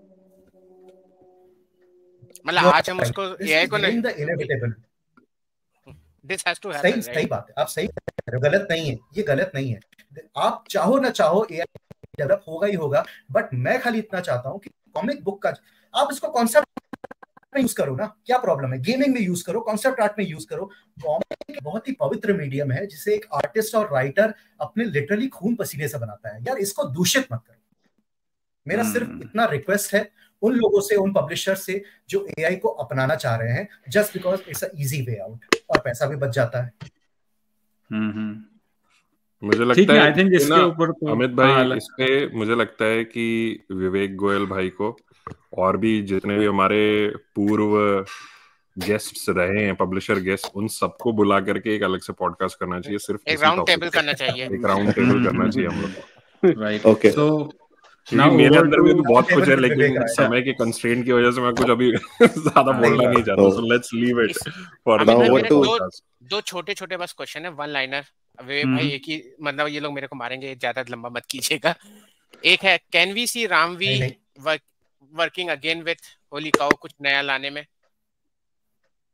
मतलब आज हम उसको एआई को नहीं, the inevitable. This has to happen. सही सही बात है, आप सही कह रहे हो, गलत नहीं है, ये गलत नहीं है। आप चाहो ना चाहो एआई डेवलप होगा ही होगा, बट मैं खाली इतना चाहता हूँ कि कॉमिक बुक का आप इसको कॉन्सेप्ट में यूज करो ना, क्या प्रॉब्लम है? गेमिंग में यूज करो, कॉन्सेप्ट आर्ट में यूज करो। कॉमिक बहुत ही पवित्र मीडियम है जिसे एक आर्टिस्ट और राइटर अपने लिटरली खून पसीने से बनाता है। यार इसको दूषित मत करो। मेरा hmm. सिर्फ इतना रिक्वेस्ट है उन लोगों से, उन पब्लिशर से जो एआई को अपनाना चाह रहे हैं, just because it's a easy way out और पैसा भी बच जाता है। hmm. मुझे लगता है, है इसके ऊपर अमित भाई, इस पे मुझे लगता है कि विवेक गोयल भाई को और भी जितने भी हमारे पूर्व गेस्ट्स रहे हैं, पब्लिशर गेस्ट, उन सबको बुला करके एक अलग से पॉडकास्ट करना चाहिए। सिर्फ एक राउंड टेबल करना चाहिए, एक राउंड टेबल करना चाहिए हम लोग को। Right, okay. सो मेरे अंदर भी तो बहुत कुछ है, लेकिन समय के कंस्ट्रेंट की वजह से मैं कुछ अभी ज्यादा बोलना नहीं चाहता। So let's leave it for दो दो छोटे छोटे बस क्वेश्चन है, वन लाइनर। विवेक भाई एक ही, मतलब ये लोग मेरे को मारेंगे, ज्यादा लंबा मत कीजिएगा। एक है, can we see Ram V working again with holy cow, कुछ नया लाने में?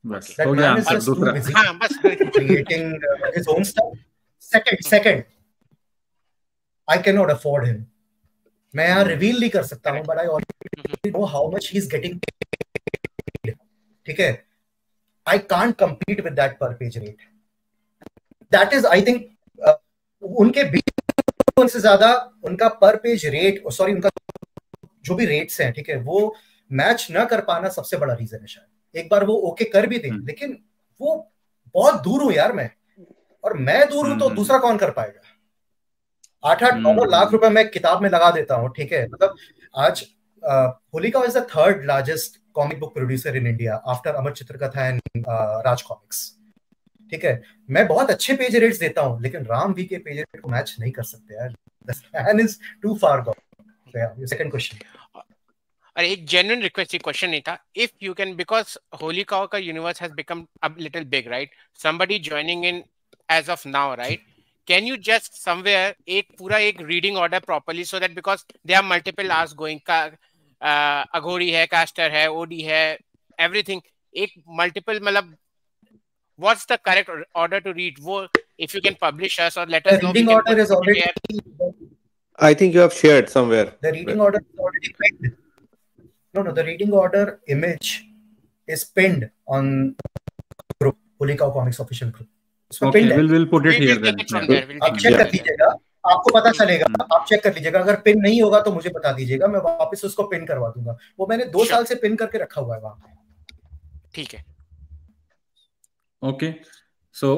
बस That हो गया man is answer just too दूसरा। busy हाँ बस creating uh, his own stuff. Second, second, I cannot afford him. मैं यहाँ रिवील नहीं कर सकता हूँ, but I already know how much he's getting paid. ठीक है, I can't compete with that per page rate. That is, I think, uh, उनके बीच से ज्यादा उनका पर पेज रेट, सॉरी उनका जो भी रेट्स हैं, ठीक है, वो मैच न कर पाना सबसे बड़ा रीजन है शायद। एक बार वो ओके कर भी दें, लेकिन वो बहुत दूर हूं यार मैं, और मैं दूर हूं तो दूसरा कौन कर पाएगा। आठ आठ नौ लाख रुपए मैं किताब में लगा देता हूँ, ठीक है, मतलब आज Holy Cow is the third largest comic book producer in India after Amar Chitrakatha and Raj comics, ठीक है। मैं बहुत अच्छे पेज रेट्स देता हूँ, लेकिन राम वी के पेज रेट को मैच नहीं कर सकते यार। The man is too far gone. Yeah, second question. अरे एक जेन्युइन रिक्वेस्ट, क्वेश्चन नहीं था। If you can, because holy cow का universe has become a little big, right, somebody joining in age of now, right, can you just somewhere एक पूरा एक reading order properly, so that because they are multiple hours going, का अघोरी है, caster है, OD है, everything, एक multiple, मतलब what's the correct order to read? Wo, if you can publish us or let us The know. reading order is already. I think you have shared somewhere. The reading order is already pinned. No, no, the reading order image is pinned on group Holy Cow Comics official group. So Okay, pinned we'll we'll put it We here will then. take it from Yeah. there. We'll आप take check it कर from there. लीजिएगा, आपको पता चलेगा, आप check कर लीजिएगा। अगर पिन नहीं होगा तो मुझे बता दीजिएगा, मैं वापस उसको पिन करवा दूंगा। वो मैंने दो Sure. साल से पिन करके रखा हुआ है वहां पे। ठीक है। Okay, so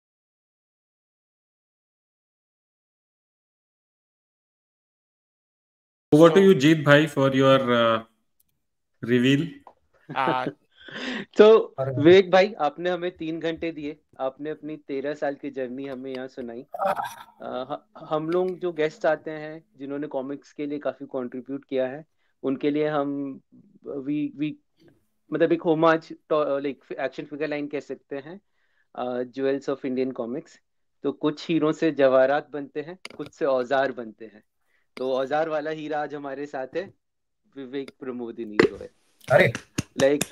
over to you, Jeet bhai, for your uh, reveal. Uh, तो विवेक भाई, आपने हमें तीन घंटे दिए, आपने अपनी तेरह साल की जर्नी हमें यहाँ सुनाई। आ, हम लोग जो गेस्ट आते हैं जिन्होंने कॉमिक्स के लिए काफी कंट्रीब्यूट किया है, उनके लिए हम वी वी मतलब एक homage like action figure line कह सकते हैं, ज्वेल्स ऑफ इंडियन कॉमिक्स। तो कुछ हीरो से जवाहरात बनते हैं, कुछ से औजार बनते हैं। तो औजार वाला हीरा आज हमारे साथ है, विवेक प्रमोदिनी रॉय। अरे लाइक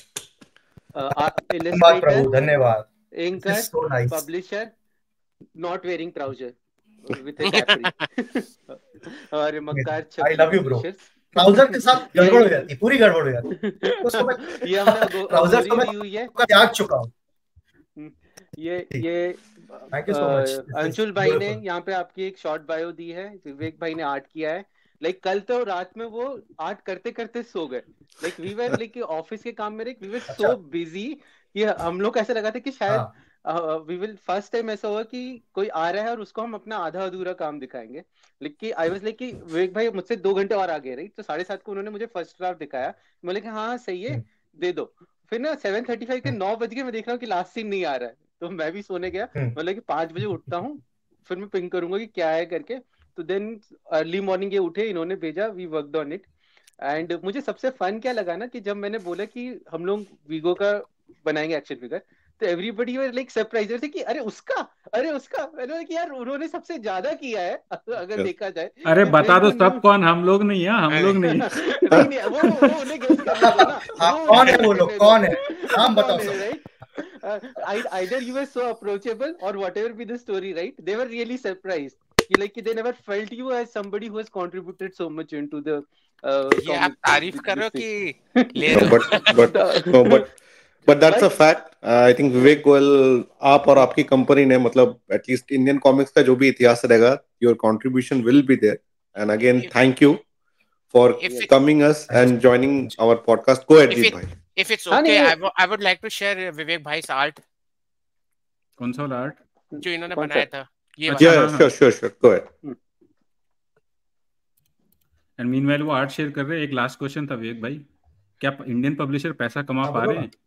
धन्यवाद प्रभु, धन्यवाद। Anchor, so nice. Publisher, not wearing trouser with a capri और मक्कार I love you bro. Trouser के साथ गड़बड़ हो जाती, पूरी गड़बड़ हो जाती। उसको मैं ये हमने ट्राउजर को मैं दी हुई है, त्याग चुका हूं। ये ये Thank you so much. Anshul भाई ने यहाँ पे आपकी एक शॉर्ट बायो दी है, विवेक भाई ने आर्ट किया है। लाइक कल तो रात में वो आर्ट करते करते सो गए। Like we were like office के काम में वी वर सो बिजी कि हम लोग ऐसा लगा था कि शायद वी विल फर्स्ट टाइम ऐसा हुआ कि कोई आ रहा है और उसको हम अपना आधा अधूरा काम दिखाएंगे। लेकिन आई वाज लाइक कि विवेक भाई मुझसे दो घंटे और आगे, राइट, तो साढ़े सात को उन्होंने मुझे फर्स्ट ड्राफ्ट दिखाया। बोले कि हाँ सही है, दे दो। फिर ना सेवन थर्टी फाइव के नौ बज के मैं देख रहा हूँ कि लास्ट सीन नहीं आ रहा है, तो मैं भी सोने गया। मतलब कि पांच बजे उठता हूँ, फिर मैं पिंग करूंगा कि क्या है करके। तो देन अर्ली मॉर्निंग ये उठे, इन्होंने भेजा, we worked on it. And मुझे सबसे फन क्या लगा ना कि जब मैंने बोला कि हम लोग वीगो का बनाएंगे एक्शन फिगर, तो एवरीबडी वर लाइक सरप्राइज थे कि अरे उसका, अरे उसका। मैंने कि यार उन्होंने सबसे ज्यादा किया है अगर देखा जाए। अरे बता दो सब कौन, हम लोग नहीं है, हम लोग नहीं नहीं नहीं वो वो उन्हें गेस करना था ना। कौन है वो लोग, कौन है, नाम बताओ सब। Right, either you were so approachable or whatever be the story, right, they were really surprised कि like they never felt you as somebody who has contributed so much into the uh, ये आप तारीफ कर रहे हो कि ले No, but but no, but but that's a fact. Uh, I think Vivek Goel, आप और आपकी कंपनी ने मतलब एटलीस्ट इंडियन कॉमिक्स का जो भी इतिहास रहेगा, your contribution will be there. And again, thank you for If it- coming us and joining our podcast. Go ahead, If Jeet it- bhai. if it's हाँ, okay, नहीं, I wo- I would like to share Vivek bhai's art कौन सा art जो इन्होंने कौन बनाया सा? था। ये अच्छा, Yeah, वाला। yeah, हाँ, sure, sure, sure. Go ahead. And meanwhile वो आर्ट शेयर कर रहे हैं। एक लास्ट क्वेश्चन था विवेक भाई, क्या इंडियन पब्लिशर पैसा कमा हाँ, पा बोलो रहे हैं?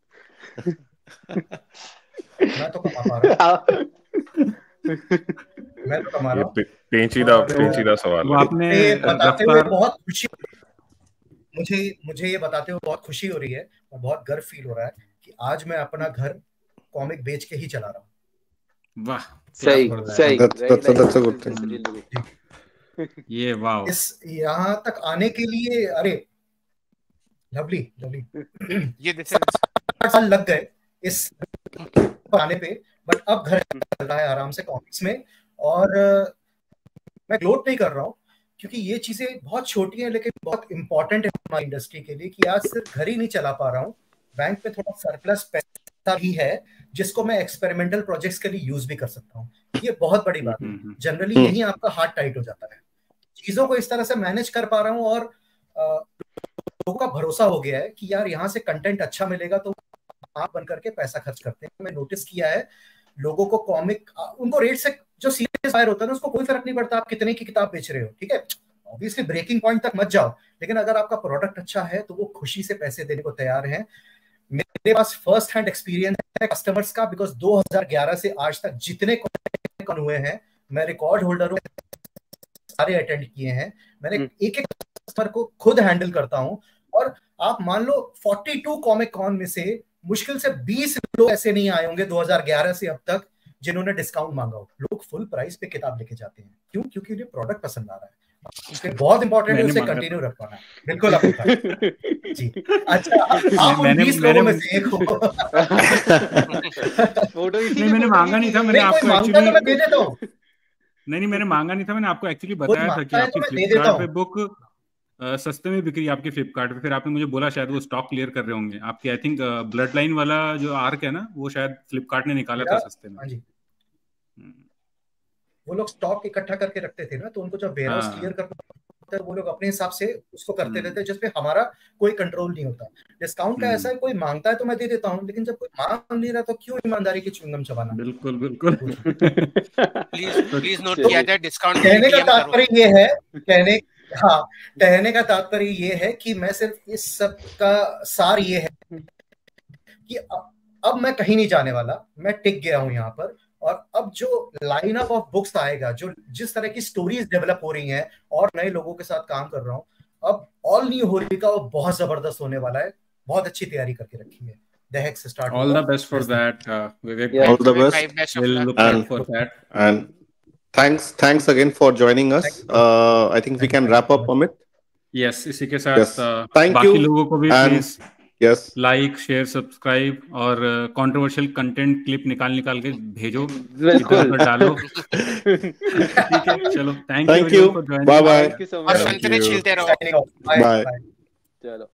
मैं तो कमा पा रहा हूँ, मैं तो कमा ये रहा हूँ। पे- पेचीदा और, पेचीदा सवाल वो है। आपने ये बताते हुए रफ्तार बहुत खुशी, मुझे मुझे ये बताते हुए बहुत खुशी हो रही है और बहुत गर्व फील हो रहा है कि आज मैं अपना घर कॉमिक बेच के ही चला रहा हूँ। वाह, सही क्या बात है। सही That's- that's a- that's a good This is thing. really good. ये वाह, इस यहाँ तक आने के लिए अरे लवली लवली ये this is आठ साल लग गए, इस आने पे, बट अब घर चल रहा है आराम से कॉमिक्स में। और मैं ग्लोट नहीं कर रहा हूँ क्योंकि ये चीजें बहुत छोटी हैं लेकिन बहुत इंपॉर्टेंट है हमारी इंडस्ट्री के लिए कि आज सिर्फ घर ही नहीं चला पा रहा हूँ, बैंक पे थोड़ा सरप्लस पैसा भी है जिसको मैं एक्सपेरिमेंटल प्रोजेक्ट्स के लिए यूज भी कर सकता हूँ। ये बहुत बड़ी बात है। जनरली यही आपका हार्ट टाइट हो जाता है। चीजों को इस तरह से मैनेज कर पा रहा हूँ और लोगों का भरोसा हो गया है कि यार यहाँ से कंटेंट अच्छा मिलेगा तो आप बन करके पैसा खर्च करते हैं। मैं नोटिस किया है लोगों को कॉमिक, उनको रेट से जो सीरियस फायर होता है ना उसको कोई फर्क नहीं पड़ता आप कितने की किताब बेच रहे हो, ठीक है, ऑब्वियसली ब्रेकिंग पॉइंट तक मत जाओ, लेकिन अगर आपका प्रोडक्ट अच्छा है तो वो खुशी से पैसे देने को तैयार हैं। मेरे पास फर्स्ट हैंड एक्सपीरियंस है कस्टमर्स का, बिकॉज दो हज़ार ग्यारह से आज तक जितने कॉमिक हुए हैं मैं रिकॉर्ड होल्डर हूँ, सारे अटेंड किए हैं, मैंने एक एक कस्टमर को खुद हैंडल करता हूँ। और आप मान लो बयालीस कॉमिक कॉन में से मुश्किल से बीस लोग ऐसे नहीं आए होंगे दो हज़ार ग्यारह से अब तक जिन्होंने डिस्काउंट मांगा हो। लोग फुल प्राइस पे किताब लेके जाते हैं, क्यों? क्योंकि उन्हें प्रोडक्ट पसंद आ रहा है। इसलिए बहुत इंपॉर्टेंट है उसे कंटिन्यू रख पाना। बिल्कुल आप जी। अच्छा, आप उन बीस लोगों में से एक हो। नहीं, मैंने मांगा नहीं था, मैंने आपको एक्चुअली मैं दे देता हूँ। नहीं नहीं मैंने मांगा नहीं था, मैंने आपको एक्चुअली बताया था कि आपकी फ्लिपकार्ट पे बुक सस्ते में बिक रही है आपके फ्लिपकार्ट पे। फिर आपने मुझे बोला शायद वो स्टॉक क्लियर कर रहे होंगे आपके। आई थिंक ब्लड लाइन वाला जो आर्क है ना वो शायद फ्लिपकार्ट ने निकाला था सस्ते में। हाँ जी, वो लोग स्टॉक इकट्ठा करके रखते थे ना, तो उनको जब वेयरहाउस क्लियर करना वो लोग अपने हिसाब से उसको करते रहते, जिसपे हमारा कोई कंट्रोल नहीं होता। डिस्काउंट का ऐसा है, कोई मांगता है तो मैं दे देता हूँ, लेकिन जब कोई मांग नहीं रहा तो क्यों ईमानदारी की च्युइंगम चबाना। बिल्कुल बिल्कुल। प्लीज प्लीज नोट किया जाए डिस्काउंट। कहने का तात्पर्य ये है, कहने हाँ कहने का तात्पर्य ये है कि मैं सिर्फ इस सब का सार ये है कि अब, अब मैं कहीं नहीं जाने वाला, मैं टिक गया हूं यहाँ पर। और अब जो लाइनअप ऑफ बुक्स आएगा, जो जिस तरह की स्टोरीज डेवलप हो रही हैं और नए लोगों के साथ काम कर रहा हूँ, अब ऑल न्यू होलिका वो बहुत जबरदस्त होने वाला है। बहुत अच्छी तैयारी करके रखी है। दहक से start. All the best for that Vivek. All the best, will look out for that and thanks thanks again for joining us. uh I think we can wrap up, Amit. yes, इसी के साथ yes. uh, बाकी लोगों को भी please yes like share subscribe और controversial content clip निकाल निकाल के भेजो, बिल्कुल डालो। ठीक है, चलो, थैंक यू, बाय बाय, और संतरे छीलते रहो। बाय। चलो।